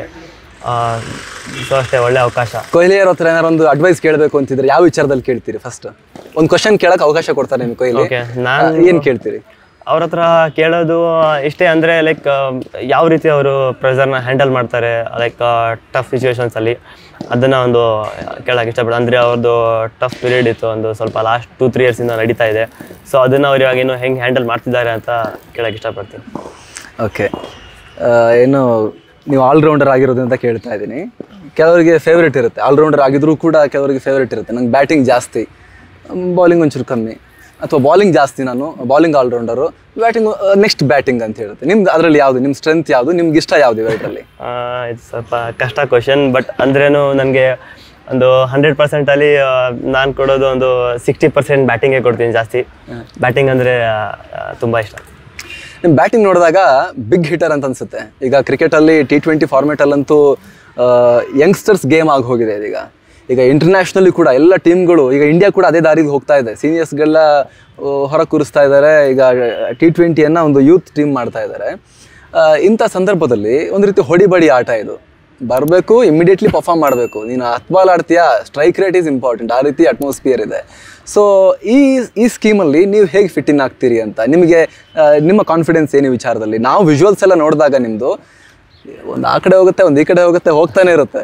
ಸೊ ಅಷ್ಟೇ, ಒಳ್ಳೆ ಅವಕಾಶ. ಕೊಹ್ಲಿ ಅವ್ರ ಹತ್ರ ಏನಾರು ಒಂದು ಅಡ್ವೈಸ್ ಕೇಳಬೇಕು ಅಂತಿದ್ರೆ ಯಾವ ವಿಚಾರದಲ್ಲಿ ಕೇಳ್ತೀರಿ? ಫಸ್ಟ್ ಒಂದು ಕ್ವಶನ್ ಕೇಳಕ್ಕೆ ಅವಕಾಶ ಕೊಡ್ತಾರೆ ನಿಮ್ಗೆ ಕೊಹ್ಲಿ, ನಾನು ಏನು ಕೇಳ್ತೀರಿ ಅವ್ರ ಹತ್ರ? ಕೇಳೋದು ಇಷ್ಟೇ, ಅಂದರೆ ಲೈಕ್ ಯಾವ ರೀತಿ ಅವರು ಪ್ರೆಷರ್ನ ಹ್ಯಾಂಡಲ್ ಮಾಡ್ತಾರೆ, ಲೈಕ್ ಟಫ್ ಸಿಚುವೇಶನ್ಸಲ್ಲಿ, ಅದನ್ನು ಒಂದು ಕೇಳೋಕೆ ಇಷ್ಟಪಡ್ತೀನಿ. ಅಂದರೆ ಅವ್ರದ್ದು ಟಫ್ ಪೀರಿಯಡ್ ಇತ್ತು, ಒಂದು ಸ್ವಲ್ಪ ಲಾಸ್ಟ್ ಟೂ ತ್ರೀ ಇಯರ್ಸಿಂದ ನಡೀತಾ ಇದೆ. ಸೊ ಅದನ್ನು ಅವ್ರು ಇವಾಗ ಏನು ಹೆಂಗೆ ಹ್ಯಾಂಡಲ್ ಮಾಡ್ತಿದ್ದಾರೆ ಅಂತ ಕೇಳೋಕೆ ಇಷ್ಟಪಡ್ತೀನಿ. ಓಕೆ, ಏನು ನೀವು ಆಲ್ರೌಂಡರ್ ಆಗಿರೋದ್ರಿಂದ ಕೇಳ್ತಾ ಇದ್ದೀನಿ. ಕೆಲವರಿಗೆ ಫೇವ್ರೇಟ್ ಇರುತ್ತೆ, ಆಲ್ರೌಂಡರ್ ಆಗಿದ್ರೂ ಕೂಡ ಕೆಲವರಿಗೆ ಫೇವ್ರೇಟ್ ಇರುತ್ತೆ, ನಂಗೆ ಬ್ಯಾಟಿಂಗ್ ಜಾಸ್ತಿ, ಬಾಲಿಂಗ್ ಒಂಚೂರು ಕಮ್ಮಿ, ಅಥವಾ ಬಾಲಿಂಗ್ ಜಾಸ್ತಿ, ನಾನು bowling all rounder, batting next batting ಅಂತ ಹೇಳುತ್ತೆ. ನಿಮ್ದು ಅದರಲ್ಲಿ ಯಾವುದು, ನಿಮ್ಮ ಸ್ಟ್ರೆಂತ್ ಯಾವುದು, ನಿಮ್ಗೆ ಇಷ್ಟ ಯಾವುದು ಇವೆರಡರಲ್ಲಿ? ಇದು ಸ್ವಲ್ಪ ಕಷ್ಟ ಕ್ವಶನ್, ಬಟ್ ಅಂದ್ರೇನು ನನಗೆ ಒಂದು ಹಂಡ್ರೆಡ್ ಪರ್ಸೆಂಟಲ್ಲಿ ನಾನು ಕೊಡೋದು ಒಂದು ಸಿಕ್ಸ್ಟಿ ಪರ್ಸೆಂಟ್ ಬ್ಯಾಟಿಂಗೇ ಕೊಡ್ತೀನಿ ಜಾಸ್ತಿ. ಬ್ಯಾಟಿಂಗ್ ಅಂದರೆ ತುಂಬ ಇಷ್ಟ. ನಿಮ್ಮ ಬ್ಯಾಟಿಂಗ್ ನೋಡಿದಾಗ ಬಿಗ್ ಹಿಟರ್ ಅಂತ ಅನ್ಸುತ್ತೆ. ಈಗ ಕ್ರಿಕೆಟಲ್ಲಿ ಟಿ ಟ್ವೆಂಟಿ ಫಾರ್ಮೇಟಲ್ಲಂತೂ ಯಂಗ್ಸ್ಟರ್ಸ್ ಗೇಮ್ ಆಗಿ ಹೋಗಿದೆ ಇದೀಗ. ಈಗ ಇಂಟರ್ನ್ಯಾಷನಲಿ ಕೂಡ ಎಲ್ಲ ಟೀಮ್ಗಳು, ಈಗ ಇಂಡಿಯಾ ಕೂಡ ಅದೇ ದಾರಿಗೆ ಹೋಗ್ತಾ ಇದೆ, ಸೀನಿಯರ್ಸ್ಗೆಲ್ಲ ಹೊರ ಕೂರಿಸ್ತಾ ಇದ್ದಾರೆ. ಈಗ ಟಿ ಟ್ವೆಂಟಿಯನ್ನು ಒಂದು ಯೂತ್ ಟೀಮ್ ಮಾಡ್ತಾ ಇದ್ದಾರೆ. ಇಂಥ ಸಂದರ್ಭದಲ್ಲಿ ಒಂದು ರೀತಿ ಹೊಡಿಬಡಿ ಆಟ ಇದು, ಬರಬೇಕು, ಇಮಿಡಿಯೇಟ್ಲಿ ಪರ್ಫಾರ್ಮ್ ಮಾಡಬೇಕು. ನೀನು ಹತ್ತು ಬಾಲ್ ಆಡ್ತೀಯಾ, ಸ್ಟ್ರೈಕ್ ರೇಟ್ ಈಸ್ ಇಂಪಾರ್ಟೆಂಟ್, ಆ ರೀತಿ ಅಟ್ಮಾಸ್ಫಿಯರ್ ಇದೆ. ಸೊ ಈ ಈ ಸ್ಕೀಮಲ್ಲಿ ನೀವು ಹೇಗೆ ಫಿಟ್ ಇನ್ ಆಗ್ತೀರಿ ಅಂತ, ನಿಮಗೆ ನಿಮ್ಮ ಕಾನ್ಫಿಡೆನ್ಸ್ ಏನು ವಿಚಾರದಲ್ಲಿ? ನಾವು ವಿಜುವಲ್ಸ್ ಎಲ್ಲ ನೋಡಿದಾಗ ನಿಮ್ಮದು ಒಂದು ಆ ಕಡೆ ಹೋಗುತ್ತೆ, ಒಂದು ಈ ಕಡೆ ಹೋಗುತ್ತೆ, ಹೋಗ್ತಾನೆ ಇರುತ್ತೆ.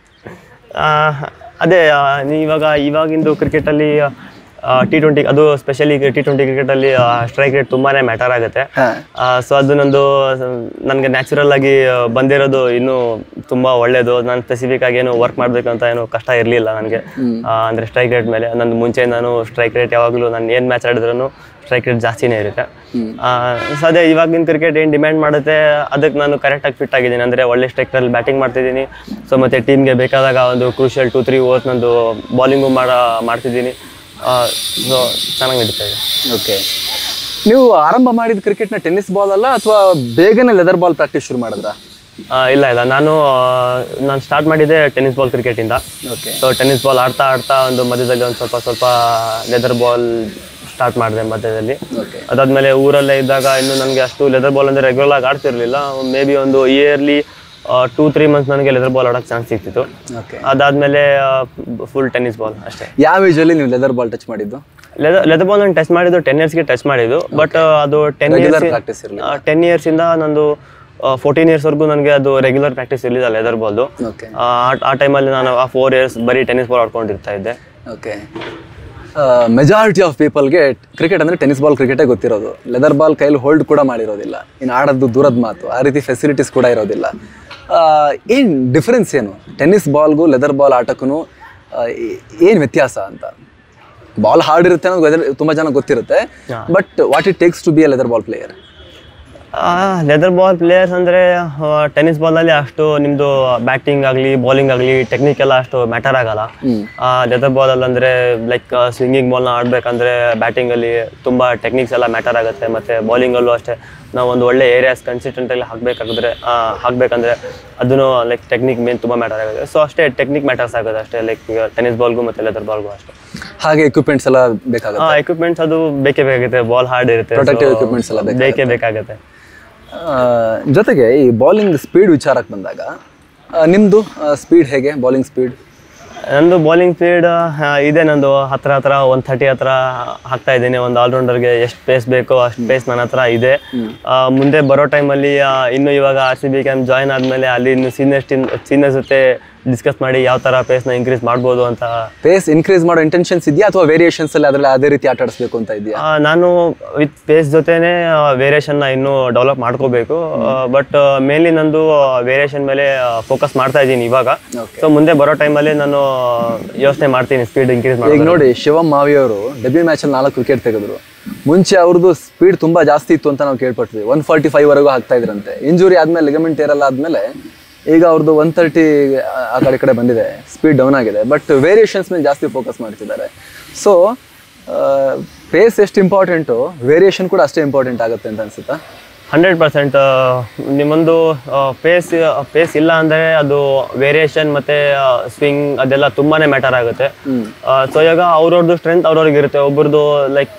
ಅದೇ ಇವಾಗ ಇವಾಗಿಂದು ಕ್ರಿಕೆಟಲ್ಲಿ ಟಿ ಟ್ವೆಂಟಿ, ಅದು ಸ್ಪೆಷಲಿ ಟಿ ಟ್ವೆಂಟಿ ಕ್ರಿಕೆಟಲ್ಲಿ ಸ್ಟ್ರೈಕ್ ರೇಟ್ ತುಂಬಾ ಮ್ಯಾಟರ್ ಆಗುತ್ತೆ. ಸೊ ಅದು ನಂದು ನನಗೆ ನ್ಯಾಚುರಲ್ ಆಗಿ ಬಂದಿರೋದು ಇನ್ನೂ ತುಂಬ ಒಳ್ಳೆಯದು. ನಾನು ಸ್ಪೆಸಿಫಿಕ್ ಆಗಿ ಏನು ವರ್ಕ್ ಮಾಡಬೇಕಂತ ಏನು ಕಷ್ಟ ಇರಲಿಲ್ಲ ನನಗೆ. ಅಂದರೆ ಸ್ಟ್ರೈಕ್ ರೇಟ್ ಮೇಲೆ ನಂದು ಮುಂಚೆ ನಾನು ಸ್ಟ್ರೈಕ್ ರೇಟ್ ಯಾವಾಗಲೂ ನಾನು ಏನು ಮ್ಯಾಚ್ ಆಡಿದ್ರೂ ಸ್ಟ್ರೈಕ್ ರೇಟ್ ಜಾಸ್ತಿನೇ ಇರುತ್ತೆ. ಸೊ ಅದೇ ಇವಾಗಿನ ಕ್ರಿಕೆಟ್ ಏನು ಡಿಮ್ಯಾಂಡ್ ಮಾಡುತ್ತೆ ಅದಕ್ಕೆ ನಾನು ಕರೆಕ್ಟಾಗಿ ಫಿಟ್ ಆಗಿದ್ದೀನಿ. ಅಂದರೆ ಒಳ್ಳೆ ಸ್ಟ್ರೈಕ್ನಲ್ಲಿ ಬ್ಯಾಟಿಂಗ್ ಮಾಡ್ತಿದ್ದೀನಿ. ಸೊ ಮತ್ತು ಟೀಮ್ಗೆ ಬೇಕಾದಾಗ ಒಂದು ಕ್ರೂಷಿಯಲ್ ಟು ತ್ರೀ ಓವರ್ಸ್ ನಂದು ಬಾಲಿಂಗು ಮಾಡ ಮಾಡ್ತಿದ್ದೀನಿ. ಸೊ ಚೆನ್ನಾಗಿ ನಡೀತಾ ಇದೆ. ಓಕೆ, ನೀವು ಆರಂಭ ಮಾಡಿದ ಕ್ರಿಕೆಟ್ನ ಟೆನ್ನಿಸ್ ಬಾಲ್ ಅಲ್ಲ ಅಥವಾ ಬೇಗನೆ ಲೆದರ್ ಬಾಲ್ ಪ್ರಾಕ್ಟೀಸ್ ಶುರು ಮಾಡಿದ್ರಾ? ಇಲ್ಲ ಇಲ್ಲ ನಾನು ನಾನು ಸ್ಟಾರ್ಟ್ ಮಾಡಿದ್ದೆ ಟೆನ್ನಿಸ್ ಬಾಲ್ ಕ್ರಿಕೆಟಿಂದ. ಓಕೆ, ಸೊ ಟೆನ್ನಿಸ್ ಬಾಲ್ ಆಡ್ತಾ ಆಡ್ತಾ ಒಂದು ಮಧ್ಯದಲ್ಲಿ ಒಂದು ಸ್ವಲ್ಪ ಸ್ವಲ್ಪ ಲೆದರ್ ಬಾಲ್ ಸ್ಟಾರ್ಟ್ ಮಾಡಿದೆ ಮಧ್ಯದಲ್ಲಿ. ಅದಾದಮೇಲೆ ಊರಲ್ಲೇ ಇದ್ದಾಗ ಇನ್ನು ನನಗೆ ಅಷ್ಟು ಲೆದರ್ ಬಾಲ್ ಅಂದರೆ ರೆಗ್ಯುಲರ್ ಆಗಿ ಆಡ್ತಿರ್ಲಿಲ್ಲ. ಮೇ ಬಿ ಒಂದು ಇಯರ್ಲಿ ಟೂ ತ್ರೀ ಮಂತ್ಸ್ ನನಗೆ ಲೆದರ್ ಬಾಲ್ ಆಡೋಕ್ಕೆ ಚಾನ್ಸ್ ಸಿಗ್ತಿತ್ತು. ಓಕೆ, ಅದಾದಮೇಲೆ ಫುಲ್ ಟೆನ್ನಿಸ್ ಬಾಲ್ ಅಷ್ಟೇ. ಯಾವ ಏಜಲ್ಲಿ ನೀವು ಲೆದರ್ ಬಾಲ್ ಟಚ್ ಮಾಡಿದ್ದು? ಲೆದರ್ ಲೆದರ್ ಬಾಲ್ ನಾನು ಟಚ್ ಮಾಡಿದ್ದು ಟೆನ್ ಇಯರ್ಸ್ಗೆ ಟಚ್ ಮಾಡಿದ್ದು. ಬಟ್ ಅದು ಟೆನ್ ಇಯರ್ಸ್ ಪ್ರಾಕ್ಟೀಸ್ ಇರಲಿಲ್ಲ. ಟೆನ್ ಇಯರ್ಸಿಂದ ನಂದು ಫೋರ್ಟೀನ್ ಇಯರ್ಸ್ವರೆಗೂ ನನಗೆ ಅದು ರೆಗ್ಯುಲರ್ ಪ್ರಾಕ್ಟೀಸ್ ಇರಲಿಲ್ಲ ಲೆದರ್ ಬಾಲ್ದು. ಓಕೆ, ಆ ಟೈಮಲ್ಲಿ ನಾನು ಆ ಫೋರ್ ಇಯರ್ಸ್ ಬರೀ ಟೆನ್ನಿಸ್ ಬಾಲ್ ಆಡ್ಕೊಂಡಿರ್ತಾ ಇದ್ದೆ. ಓಕೆ, ಮೆಜಾರಿಟಿ ಆಫ್ ಪೀಪಲ್ಗೆ ಕ್ರಿಕೆಟ್ ಅಂದರೆ ಟೆನ್ನಿಸ್ ಬಾಲ್ ಕ್ರಿಕೆಟೇ ಗೊತ್ತಿರೋದು. ಲೆದರ್ ಬಾಲ್ ಕೈಲಿ ಹೋಲ್ಡ್ ಕೂಡ ಮಾಡಿರೋದಿಲ್ಲ, ಇನ್ನು ಆಡೋದು ದೂರದ ಮಾತು. ಆ ರೀತಿ ಫೆಸಿಲಿಟೀಸ್ ಕೂಡ ಇರೋದಿಲ್ಲ. ಏನು ಡಿಫ್ರೆನ್ಸ್ ಏನು ಟೆನ್ನಿಸ್ ಬಾಲ್ಗೂ ಲೆದರ್ ಬಾಲ್ ಆಟಕ್ಕೂ? ಏನು ವ್ಯತ್ಯಾಸ ಅಂತ? ಬಾಲ್ ಹಾರ್ಡ್ ಇರುತ್ತೆ ಅನ್ನೋದು ತುಂಬ ಜನ ಗೊತ್ತಿರುತ್ತೆ, but what it takes to be a leather ball player? Leather ball players ಅಂದರೆ ಟೆನ್ನಿಸ್ ಬಾಲಲ್ಲಿ ಅಷ್ಟು ನಿಮ್ಮದು ಬ್ಯಾಟಿಂಗ್ ಆಗಲಿ ಬೌಲಿಂಗ್ ಆಗಲಿ ಟೆಕ್ನಿಕ್ ಎಲ್ಲ ಅಷ್ಟು ಮ್ಯಾಟರ್ ಆಗಲ್ಲ. ಲೆದರ್ ಬಾಲಲ್ಲಿ ಅಂದರೆ ಲೈಕ್ ಸ್ವಿಂಗಿಂಗ್ ಬಾಲ್ನ ಆಡಬೇಕಂದ್ರೆ ಬ್ಯಾಟಿಂಗಲ್ಲಿ ತುಂಬ ಟೆಕ್ನಿಕ್ಸ್ ಎಲ್ಲ ಮ್ಯಾಟರ್ ಆಗುತ್ತೆ, ಮತ್ತು ಬೌಲಿಂಗಲ್ಲೂ ಅಷ್ಟೇ ನಾವು ಒಂದು ಒಳ್ಳೆ ಏರಿಯಾಸ್ ಕನ್ಸಿಸ್ಟೆಂಟಾಗಿ ಹಾಕಬೇಕಾದ್ರೆ ಹಾಕಬೇಕಂದ್ರೆ ಅದನ್ನು ಲೈಕ್ ಟೆಕ್ನಿಕ್ ಮೇನ್ ತುಂಬ ಮ್ಯಾಟರ್ ಆಗುತ್ತೆ. ಸೊ ಅಷ್ಟೇ ಟೆಕ್ನಿಕ್ ಮ್ಯಾಟರ್ಸ್ ಆಗುತ್ತೆ ಅಷ್ಟೇ, ಲೈಕ್ ಟೆನ್ನಿಸ್ ಬಾಲ್ಗೂ ಮತ್ತು ಲೆದರ್ ಬಾಲ್ಗೂ ಅಷ್ಟೇ. ಹಾಗೆ ಎಕ್ವಿಪ್ಮೆಂಟ್ಸ್ ಎಲ್ಲ ಬೇಕಾಗುತ್ತೆ? ಹಾಂ, ಎಕ್ವಿಪ್ಮೆಂಟ್ಸ್ ಅದು ಬೇಕೇ ಬೇಕಾಗುತ್ತೆ. ಬಾಲ್ ಹಾರ್ಡ್ ಇರುತ್ತೆ, ಪ್ರೊಟೆಕ್ಟಿವ್ ಎಕ್ವಿಪ್ಮೆಂಟ್ಸ್ ಎಲ್ಲ ಬೇಕೇ ಬೇಕಾಗುತ್ತೆ. ಜೊತೆಗೆ ಈ ಬೌಲಿಂಗ್ ಸ್ಪೀಡ್ ವಿಚಾರಕ್ಕೆ ಬಂದಾಗ ನಿಮ್ಮದು ಸ್ಪೀಡ್ ಹೇಗೆ? Bowling speed? ನಂದು ಬೌಲಿಂಗ್ ಸ್ಪೀಡ್ ಇದೆ, ನಂದು ಹತ್ರ ಹತ್ರ ಒನ್ ಥರ್ಟಿ ಹತ್ರ ಹಾಕ್ತಾ ಇದ್ದೀನಿ. ಒಂದು ಆಲ್ರೌಂಡರ್ಗೆ ಎಷ್ಟು ಪೇಸ್ ಬೇಕೋ ಅಷ್ಟು ಪೇಸ್ ನನ್ನ ಹತ್ರ ಇದೆ. ಮುಂದೆ ಬರೋ ಟೈಮಲ್ಲಿ ಇನ್ನು ಇವಾಗ R C B camp join ಆದಮೇಲೆ ಅಲ್ಲಿ ಇನ್ನು ಸೀನಿಯರ್ಸ್ ಟೀಮ್ ಸೀನಿಯರ್ಸ್ ಜೊತೆ ಡಿಸ್ಕಸ್ ಮಾಡಿ ಯಾವ ಥರ ಪೇಸ್ನ ಇನ್ಕ್ರೀಸ್ ಮಾಡ್ಬೋದು ಅಂತ. ಪೇಸ್ ಇನ್ಕ್ರೀಸ್ ಮಾಡೋ ಇಂಟೆನ್ಷನ್ಸ್ ಇದೆಯಾ ಅಥವಾ ವೇರಿಯೇಷನ್ಸ್ ಅಲ್ಲಿ ಅದರಲ್ಲಿ ಅದೇ ರೀತಿ ಆಟ ಆಡಿಸ್ಬೇಕು ಅಂತ ಇದೆಯಾ? ನಾನು ವಿತ್ ಪೇಸ್ ಜೊತೆನೇ ವೇರಿಯೇಷನ್ನ ಇನ್ನೂ ಡೆವಲಪ್ ಮಾಡ್ಕೋಬೇಕು. ಬಟ್ ಮೇನ್ಲಿ ನಂದು ವೇರಿಯೇಷನ್ ಮೇಲೆ ಫೋಕಸ್ ಮಾಡ್ತಾ ಇದ್ದೀನಿ ಇವಾಗ. ಸೊ ಮುಂದೆ ಬರೋ ಟೈಮಲ್ಲಿ ನಾನು ಯೋಚನೆ ಮಾಡ್ತೀನಿ ಸ್ಪೀಡ್ ಇನ್ಕ್ರೀಸ್ ಮಾಡಿ. ಈಗ ನೋಡಿ, ಶಿವಮ್ ಮಾವಿ ಅವರು ಡೆಬ್ಯೂ ಮ್ಯಾಚಲ್ಲಿ ನಾಲ್ಕು ವಿಕೆಟ್ ತೆಗೆದ್ರು. ಮುಂಚೆ ಅವ್ರದ್ದು ಸ್ಪೀಡ್ ತುಂಬಾ ಜಾಸ್ತಿ ಇತ್ತು ಅಂತ ನಾವು ಕೇಳ್ಪಟ್ವಿ. ಒನ್ ಫಾರ್ಟಿ ಫೈವ್ ವರೆಗೂ ಹಾಕ್ತಾ ಇದ್ರಂತೆ. ಇಂಜುರಿ ಆದ್ಮೇಲೆ ಲಿಗಮೆಂಟ್ ಏರಲ್ಲ ಆದ್ಮೇಲೆ ಈಗ ಅವ್ರದ್ದು ಒನ್ ತರ್ಟಿ ಆ ಕಡೆ ಕಡೆ ಬಂದಿದೆ, ಸ್ಪೀಡ್ ಡೌನ್ ಆಗಿದೆ. ಬಟ್ ವೇರಿಯೇಷನ್ಸ್ ಮೇಲೆ ಜಾಸ್ತಿ ಫೋಕಸ್ ಮಾಡ್ತಿದ್ದಾರೆ. ಸೊ ಪೇಸ್ ಎಷ್ಟು ಇಂಪಾರ್ಟೆಂಟು, ವೇರಿಯೇಷನ್ ಕೂಡ ಅಷ್ಟೇ ಇಂಪಾರ್ಟೆಂಟ್ ಆಗುತ್ತೆ ಅಂತ ಅನ್ಸುತ್ತಾ? Hundred percent. ನಿಮ್ಮೊಂದು ಪೇಸ್ ಪೇಸ್ ಇಲ್ಲ ಅಂದರೆ ಅದು ವೇರಿಯೇಷನ್ ಮತ್ತು ಸ್ವಿಂಗ್ ಅದೆಲ್ಲ ತುಂಬಾ ಮ್ಯಾಟರ್ ಆಗುತ್ತೆ. ಸೊ ಇವಾಗ ಅವ್ರವ್ರದ್ದು ಸ್ಟ್ರೆಂತ್ ಅವ್ರವ್ರಿಗೆ ಇರುತ್ತೆ. ಒಬ್ಬರದು ಲೈಕ್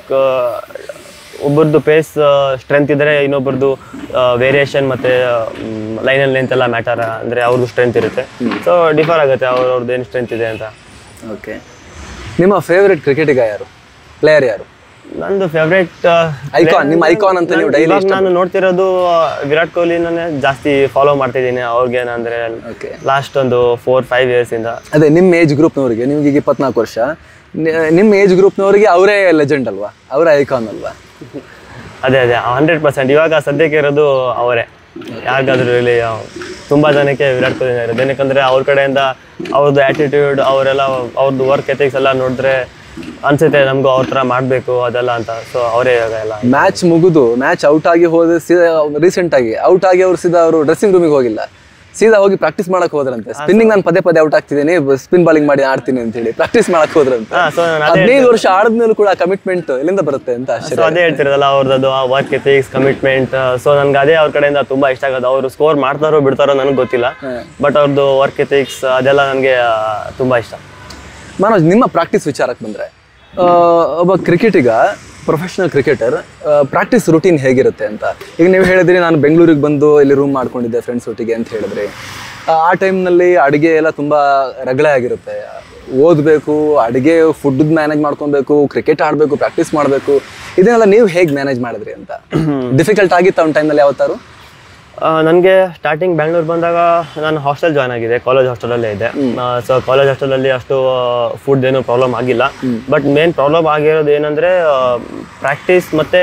ಒಬ್ಬರದ್ದು ಪೇಸ್ ಸ್ಟ್ರೆಂತ್ ಇದ್ದರೆ ಇನ್ನೊಬ್ಬರದು ವೇರಿಯೇಷನ್ ಮತ್ತು ಲೈನಲ್ಲಿ ಲೆಂತ್ ಎಲ್ಲ ಮ್ಯಾಟರ್ ಅಂದರೆ ಅವ್ರದ್ದು ಸ್ಟ್ರೆಂತ್ ಇರುತ್ತೆ. ಸೊ ಡಿಫರ್ ಆಗುತ್ತೆ ಅವ್ರವ್ರದ್ದು ಏನು ಸ್ಟ್ರೆಂತ್ ಇದೆ ಅಂತ. ಓಕೆ, ನಿಮ್ಮ ಫೇವ್ರೆಟ್ ಕ್ರಿಕೆಟಿಗ ಯಾರು, ಪ್ಲೇಯರ್ ಯಾರು? ನಂದು ಫೇವ್ರೇಟ್ ಐಕಾನ್, ನಿಮ್ಮ ಐಕಾನ್ ಅಂತ ನೀವು ಡೈಲಿ ನಾನು ನೋಡ್ತಿರೋದು ವಿರಾಟ್ ಕೊಹ್ಲಿನೇ ಜಾಸ್ತಿ ಫಾಲೋ ಮಾಡ್ತಿದ್ದೀನಿ. ಅವ್ರಿಗೆ ಅಂದರೆ ಲಾಸ್ಟ್ ಒಂದು ಫೋರ್ ಫೈವ್ ಇಯರ್ಸ್ ಇಂದ. ಅದೇ ನಿಮ್ಮ ಏಜ್ ಗ್ರೂಪ್ನವ್ರಿಗೆ, ನಿಮ್ಗೆ ಈಗ ಇಪ್ಪತ್ನಾಲ್ಕು ವರ್ಷ, ನಿಮ್ಮ ಏಜ್ ಗ್ರೂಪ್ನವ್ರಿಗೆ ಅವರೇ ಲೆಜೆಂಡ್ ಅಲ್ವಾ, ಅವರೇ ಐಕಾನ್ ಅಲ್ವಾ? ಅದೇ ಅದೇ ಹಂಡ್ರೆಡ್ ಪರ್ಸೆಂಟ್. ಇವಾಗ ಸದ್ಯಕ್ಕೆ ಇರೋದು ಅವರೇ. ಯಾರಿಗಾದ್ರೂ ಇಲ್ಲಿ ತುಂಬ ಜನಕ್ಕೆ ವಿರಾಟ್ ಕೊಹ್ಲಿ ಇರೋದು. ಏನಕ್ಕಂದರೆ ಅವ್ರ ಕಡೆಯಿಂದ ಅವ್ರದ್ದು ಆ್ಯಟಿಟ್ಯೂಡ್, ಅವರೆಲ್ಲ ಅವ್ರದ್ದು ವರ್ಕ್ ಎಥಿಕ್ಸ್ ಎಲ್ಲ ನೋಡಿದ್ರೆ ಅನ್ಸುತ್ತೆ ನಮಗೂ ಅವ್ರ ಥರ ಮಾಡಬೇಕು ಅದೆಲ್ಲ ಅಂತ. ಸೊ ಅವರೇ ಇವಾಗ ಎಲ್ಲ. ಮ್ಯಾಚ್ ಮುಗಿದು ಮ್ಯಾಚ್ ಔಟ್ ಆಗಿ ಹೋದ ಸೀದಾ ರೀಸೆಂಟಾಗಿ ಔಟ್ ಆಗಿ ಅವ್ರು ಸೀದಾ ಅವರು ಡ್ರೆಸ್ಸಿಂಗ್ ರೂಮಿಗೆ ಹೋಗಿಲ್ಲ, ಸೀದಾ ಹೋಗಿ ಪ್ರಾಕ್ಟೀಸ್ ಮಾಡಕ್ ಹೋದ್ರಂತೆ. ಸ್ಪಿನ್ನಿಂಗ್ ನಾನು ಪದೇ ಪದೇ ಔಟ್ ಆಗ್ತಿದ್ದೀನಿ, ಸ್ಪಿನ್ ಬಾಲಿಂಗ್ ಮಾಡಿ ಆಡ್ತೀನಿ ಅಂತ ಹೇಳಿ ಪ್ರಾಕ್ಟೀಸ್ ಮಾಡಕ್ ಹೋದ್ರಂತೆ. ಹದಿನೈದು ವರ್ಷ ಆಡಿದ್ಮೇಲೂ ಕೂಡ ಕಮಿಟ್ಮೆಂಟ್ ಎಲ್ಲಿಂದ ಬರುತ್ತೆ ಅಂತ ಆಶ್ಚರ್ಯ. ಅದೇ ಹೇಳ್ತಿರೋದಲ್ಲ ಅವ್ರದ್ದು ವರ್ಕ್ ಎಥಿಕ್ಸ್, ಕಮಿಟ್ಮೆಂಟ್. ಸೊ ನನ್ಗೆ ಅದೇ ಅವ್ರ ಕಡೆಯಿಂದ ತುಂಬಾ ಇಷ್ಟ ಆಗೋದು. ಅವರು ಸ್ಕೋರ್ ಮಾಡ್ತಾರೋ ಬಿಡ್ತಾರೋ ನನಗೆ ಗೊತ್ತಿಲ್ಲ, ಬಟ್ ಅವ್ರದ್ದು ವರ್ಕ್ ಎಥಿಕ್ಸ್ ಅದೆಲ್ಲ ನನಗೆ ತುಂಬಾ ಇಷ್ಟ. ಮನೋಜ್, ನಿಮ್ಮ ಪ್ರಾಕ್ಟೀಸ್ ವಿಚಾರಕ್ಕೆ ಬಂದರೆ, ಒಬ್ಬ ಕ್ರಿಕೆಟಿಗ, ಪ್ರೊಫೆಷನಲ್ ಕ್ರಿಕೆಟರ್ ಪ್ರಾಕ್ಟೀಸ್ ರುಟೀನ್ ಹೇಗಿರುತ್ತೆ ಅಂತ? ಈಗ ನೀವು ಹೇಳಿದ್ರಿ ನಾನು ಬೆಂಗಳೂರಿಗೆ ಬಂದು ಇಲ್ಲಿ ರೂಮ್ ಮಾಡ್ಕೊಂಡಿದ್ದೆ ಫ್ರೆಂಡ್ಸ್ ಒಟ್ಟಿಗೆ ಅಂತ ಹೇಳಿದ್ರಿ. ಆ ಟೈಮ್ನಲ್ಲಿ ಅಡುಗೆ ಎಲ್ಲ ತುಂಬ ರಗಳೆ ಆಗಿರುತ್ತೆ. ಓದಬೇಕು, ಅಡುಗೆ, ಫುಡ್ ಮ್ಯಾನೇಜ್ ಮಾಡ್ಕೊಬೇಕು, ಕ್ರಿಕೆಟ್ ಆಡಬೇಕು, ಪ್ರಾಕ್ಟೀಸ್ ಮಾಡಬೇಕು. ಇದನ್ನೆಲ್ಲ ನೀವು ಹೇಗೆ ಮ್ಯಾನೇಜ್ ಮಾಡಿದ್ರಿ ಅಂತ? ಡಿಫಿಕಲ್ಟ್ ಆಗಿತ್ತು ಒಂದು ಟೈಮ್ನಲ್ಲಿ ಯಾವತ್ತಾರು? ನನಗೆ ಸ್ಟಾರ್ಟಿಂಗ್ ಬ್ಯಾಂಗ್ಳೂರ್ ಬಂದಾಗ ನಾನು ಹಾಸ್ಟೆಲ್ ಜಾಯ್ನ್ ಆಗಿದೆ, ಕಾಲೇಜ್ ಹಾಸ್ಟೆಲಲ್ಲೇ ಇದೆ. ಸೊ ಕಾಲೇಜ್ ಹಾಸ್ಟೆಲಲ್ಲಿ ಅಷ್ಟು ಫುಡ್ ಏನೂ ಪ್ರಾಬ್ಲಮ್ ಆಗಿಲ್ಲ. ಬಟ್ ಮೇನ್ ಪ್ರಾಬ್ಲಮ್ ಆಗಿರೋದು ಏನಂದರೆ ಪ್ರಾಕ್ಟೀಸ್ ಮತ್ತು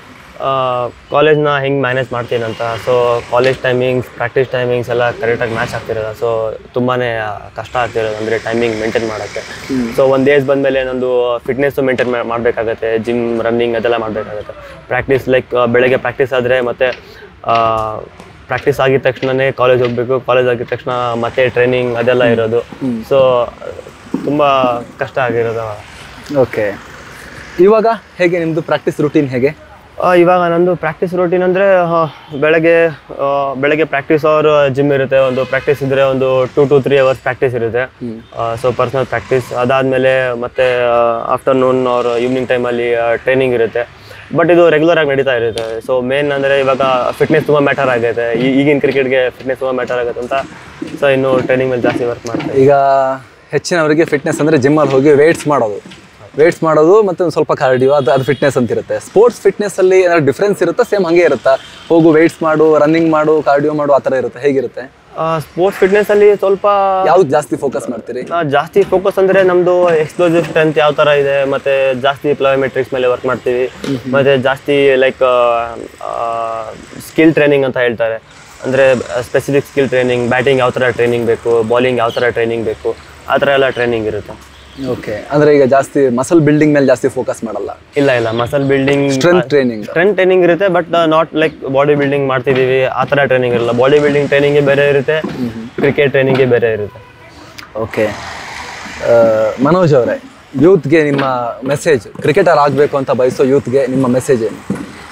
ಕಾಲೇಜ್ನ ಹೆಂಗೆ ಮ್ಯಾನೇಜ್ ಮಾಡ್ತೀನಿ ಅಂತ. So college timings, practice timings ಎಲ್ಲ ಕರೆಕ್ಟಾಗಿ ಮ್ಯಾಚ್ ಆಗ್ತಿರೋಲ್ಲ. ಸೊ ತುಂಬಾ ಕಷ್ಟ ಆಗ್ತಿರೋದು ಅಂದರೆ ಟೈಮಿಂಗ್ ಮೇಂಟೈನ್ ಮಾಡೋಕ್ಕೆ. ಸೊ ಒಂದು ಏಜ್ ಬಂದಮೇಲೆ ನಂದು ಫಿಟ್ನೆಸ್ಸು ಮೇಂಟೈನ್ ಮಾಡಬೇಕಾಗತ್ತೆ, ಜಿಮ್, ರನ್ನಿಂಗ್ ಅದೆಲ್ಲ ಮಾಡಬೇಕಾಗತ್ತೆ. ಪ್ರಾಕ್ಟೀಸ್ ಲೈಕ್ ಬೆಳಗ್ಗೆ ಪ್ರಾಕ್ಟೀಸ್ ಆದರೆ ಮತ್ತು ಪ್ರಾಕ್ಟೀಸ್ ಆಗಿದ ತಕ್ಷಣವೇ ಕಾಲೇಜ್ ಹೋಗಬೇಕು, ಕಾಲೇಜ್ ಆಗಿದ ತಕ್ಷಣ ಮತ್ತೆ ಟ್ರೈನಿಂಗ್ ಅದೆಲ್ಲ ಇರೋದು. ಸೊ ತುಂಬ ಕಷ್ಟ ಆಗಿರೋದು. ಓಕೆ, ಇವಾಗ ಹೇಗೆ ನಿಮ್ಮದು ಪ್ರಾಕ್ಟೀಸ್ ರುಟೀನ್ ಹೇಗೆ? ಇವಾಗ ನಂದು ಪ್ರಾಕ್ಟೀಸ್ ರೂಟೀನ್ ಅಂದರೆ ಬೆಳಗ್ಗೆ ಆ, ಬೆಳಗ್ಗೆ ಪ್ರಾಕ್ಟೀಸ್ ಅವರ್ ಜಿಮ್ ಇರುತ್ತೆ. ಒಂದು ಪ್ರಾಕ್ಟೀಸ್ ಇದ್ದರೆ ಒಂದು two to three hours practice ಇರುತ್ತೆ. ಸೊ ಪರ್ಸ್ನಲ್ ಪ್ರಾಕ್ಟೀಸ್ ಅದಾದಮೇಲೆ ಮತ್ತೆ ಆಫ್ಟರ್ನೂನ್ ಅವ್ರ ಈವ್ನಿಂಗ್ ಟೈಮಲ್ಲಿ ಟ್ರೈನಿಂಗ್ ಇರುತ್ತೆ. ಬಟ್ ಇದು ರೆಗ್ಯುಲರ್ ಆಗಿ ನಡೀತಾ ಇರುತ್ತೆ. ಸೊ ಮೇನ್ ಅಂದರೆ ಇವಾಗ ಫಿಟ್ನೆಸ್ ತುಂಬ ಮ್ಯಾಟರ್ ಆಗುತ್ತೆ. ಈ- ಈಗಿನ ಕ್ರಿಕೆಟ್ಗೆ ಫಿಟ್ನೆಸ್ ತುಂಬ ಮ್ಯಾಟರ್ ಆಗುತ್ತೆ ಅಂತ ಸೊ ಇನ್ನು ಟ್ರೈನಿಂಗ್ ಮೇಲೆ ಜಾಸ್ತಿ ವರ್ಕ್ ಮಾಡ್ತಾರೆ. ಈಗ ಹೆಚ್ಚಿನವರಿಗೆ ಫಿಟ್ನೆಸ್ ಅಂದರೆ ಜಿಮ್ಮಲ್ಲಿ ಹೋಗಿ ವೇಟ್ಸ್ ಮಾಡೋದು ವೇಟ್ಸ್ ಮಾಡೋದು ಮತ್ತು ಒಂದು ಸ್ವಲ್ಪ ಕಾರ್ಡಿಯೋ ಅದು ಅದು ಫಿಟ್ನೆಸ್ ಅಂತ ಇರುತ್ತೆ. ಸ್ಪೋರ್ಟ್ಸ್ ಫಿಟ್ನೆಸ್ಸಲ್ಲಿ ಏನಾದ್ರು ಡಿಫ್ರೆನ್ಸ್ ಇರುತ್ತಾ, ಸೇಮ್ ಹಾಗೆ ಇರುತ್ತಾ? ಹೋಗು ವೇಟ್ಸ್ ಮಾಡು, ರನ್ನಿಂಗ್ ಮಾಡು, ಕಾರ್ಡಿಯೋ ಮಾಡು, ಆ ಥರ ಇರುತ್ತೆ, ಹೇಗಿರುತ್ತೆ? ಸ್ಪೋರ್ಟ್ಸ್ ಫಿಟ್ನೆಸ್ಸಲ್ಲಿ ಸ್ವಲ್ಪ ಯಾವ್ದು ಜಾಸ್ತಿ ಫೋಕಸ್ ಮಾಡ್ತೀರಿ? ಆ, ಜಾಸ್ತಿ ಫೋಕಸ್ ಅಂದರೆ ನಮ್ಮದು ಎಕ್ಸ್ಪ್ಲೋಸಿವ್ ಸ್ಟ್ರೆಂತ್ ಯಾವ ಥರ ಇದೆ, ಮತ್ತು ಜಾಸ್ತಿ ಪ್ಲಯೋಮೆಟ್ರಿಕ್ಸ್ ಮೇಲೆ ವರ್ಕ್ ಮಾಡ್ತೀವಿ. ಮತ್ತು ಜಾಸ್ತಿ ಲೈಕ್ ಸ್ಕಿಲ್ ಟ್ರೈನಿಂಗ್ ಅಂತ ಹೇಳ್ತಾರೆ. ಅಂದರೆ ಸ್ಪೆಸಿಫಿಕ್ ಸ್ಕಿಲ್ ಟ್ರೈನಿಂಗ್, ಬ್ಯಾಟಿಂಗ್ ಯಾವ ಥರ ಟ್ರೈನಿಂಗ್ ಬೇಕು, ಬೌಲಿಂಗ್ ಯಾವ ಥರ ಟ್ರೈನಿಂಗ್ ಬೇಕು, ಆ ಥರ ಎಲ್ಲ ಟ್ರೈನಿಂಗ್ ಇರುತ್ತೆ. ಓಕೆ, ಅಂದರೆ ಈಗ ಜಾಸ್ತಿ ಮಸಲ್ ಬಿಲ್ಡಿಂಗ್ ಮೇಲೆ ಜಾಸ್ತಿ ಫೋಕಸ್ ಮಾಡಲ್ಲ? ಇಲ್ಲ ಇಲ್ಲ muscle building strength training strength training ಇರುತ್ತೆ. But not like body building ಮಾಡ್ತಿದ್ದೀವಿ ಆ ಥರ ಟ್ರೈನಿಂಗ್ ಇರಲ್ಲ. ಬಾಡಿ ಬಿಲ್ಡಿಂಗ್ ಟ್ರೈನಿಂಗೇ ಬೇರೆ ಇರುತ್ತೆ, ಕ್ರಿಕೆಟ್ ಟ್ರೈನಿಂಗೇ ಬೇರೆ ಇರುತ್ತೆ. ಓಕೆ, ಮನೋಜ್ ಅವರೇ, ಯೂತ್ಗೆ ನಿಮ್ಮ ಮೆಸೇಜ್, ಕ್ರಿಕೆಟರ್ ಆಗಬೇಕು ಅಂತ ಬಯಸೋ ಯೂತ್ಗೆ ನಿಮ್ಮ ಮೆಸೇಜ್ ಏನು?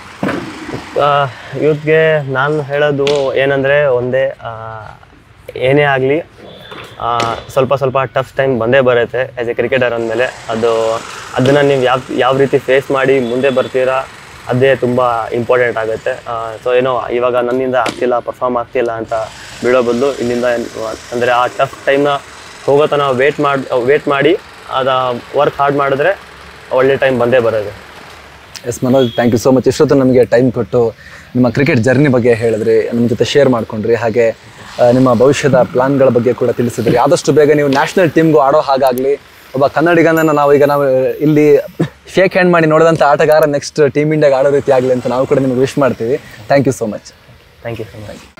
ಯೂತ್ಗೆ ನಾನು ಹೇಳೋದು ಏನಂದರೆ ಒಂದೇ, ಆ, ಏನೇ ಆಗಲಿ ಸ್ವಲ್ಪ ಸ್ವಲ್ಪ ಟಫ್ ಟೈಮ್ ಬಂದೇ ಬರುತ್ತೆ ಆ್ಯಸ್ ಎ ಕ್ರಿಕೆಟರ್ ಅಂದಮೇಲೆ. ಅದು ಅದನ್ನು ನೀವು ಯಾವ ಯಾವ ರೀತಿ ಫೇಸ್ ಮಾಡಿ ಮುಂದೆ ಬರ್ತೀರಾ ಅದೇ ತುಂಬ ಇಂಪಾರ್ಟೆಂಟ್ ಆಗುತ್ತೆ. ಸೊ ಏನೋ ಇವಾಗ ನನ್ನಿಂದ ಆಗ್ತಿಲ್ಲ, ಪರ್ಫಾರ್ಮ್ ಆಗ್ತಿಲ್ಲ ಅಂತ ಬೀಳೋ ಬದಲು ಇಲ್ಲಿಂದ ಅಂದರೆ ಆ ಟಫ್ ಟೈಮ್ನ ಹೋಗೋ ತನಕ ವೇಟ್ ಮಾಡಿ ವೇಟ್ ಮಾಡಿ ಅದು ವರ್ಕ್ ಹಾರ್ಡ್ ಮಾಡಿದ್ರೆ ಒಳ್ಳೆ ಟೈಮ್ ಬಂದೇ ಬರೋದು. Yes Manoj, thank you so much. ಇಷ್ಟೊತ್ತು ನಮಗೆ ಟೈಮ್ ಕೊಟ್ಟು ನಿಮ್ಮ ಕ್ರಿಕೆಟ್ ಜರ್ನಿ ಬಗ್ಗೆ ಹೇಳಿದ್ರಿ, ನಮ್ಮ ಜೊತೆ ಶೇರ್ ಮಾಡ್ಕೊಂಡ್ರಿ, ಹಾಗೆ ಆ, ನಿಮ್ಮ ಭವಿಷ್ಯದ ಪ್ಲಾನ್ಗಳ ಬಗ್ಗೆ ಕೂಡ ತಿಳಿಸಿದ್ರಿ. ಆದಷ್ಟು ಬೇಗ ನೀವು ನ್ಯಾಷನಲ್ ಟೀಮ್ಗೂ ಆಡೋ ಹಾಗಾಗಲಿ, ಒಬ್ಬ ಕನ್ನಡಿಗನನ್ನು ನಾವು ಈಗ ನಾವು ಇಲ್ಲಿ ಶೇಕ್ ಹ್ಯಾಂಡ್ ಮಾಡಿ ನೋಡಿದಂಥ ಆಟಗಾರ ನೆಕ್ಸ್ಟ್ ಟೀಮ್ ಇಂಡಿಯಾಗೆ ಆಡೋ ರೀತಿ ಆಗಲಿ ಅಂತ ನಾವು ಕೂಡ ನಿಮಗೆ ವಿಶ್ ಮಾಡ್ತೀವಿ. Thank you so much. Thank you so much.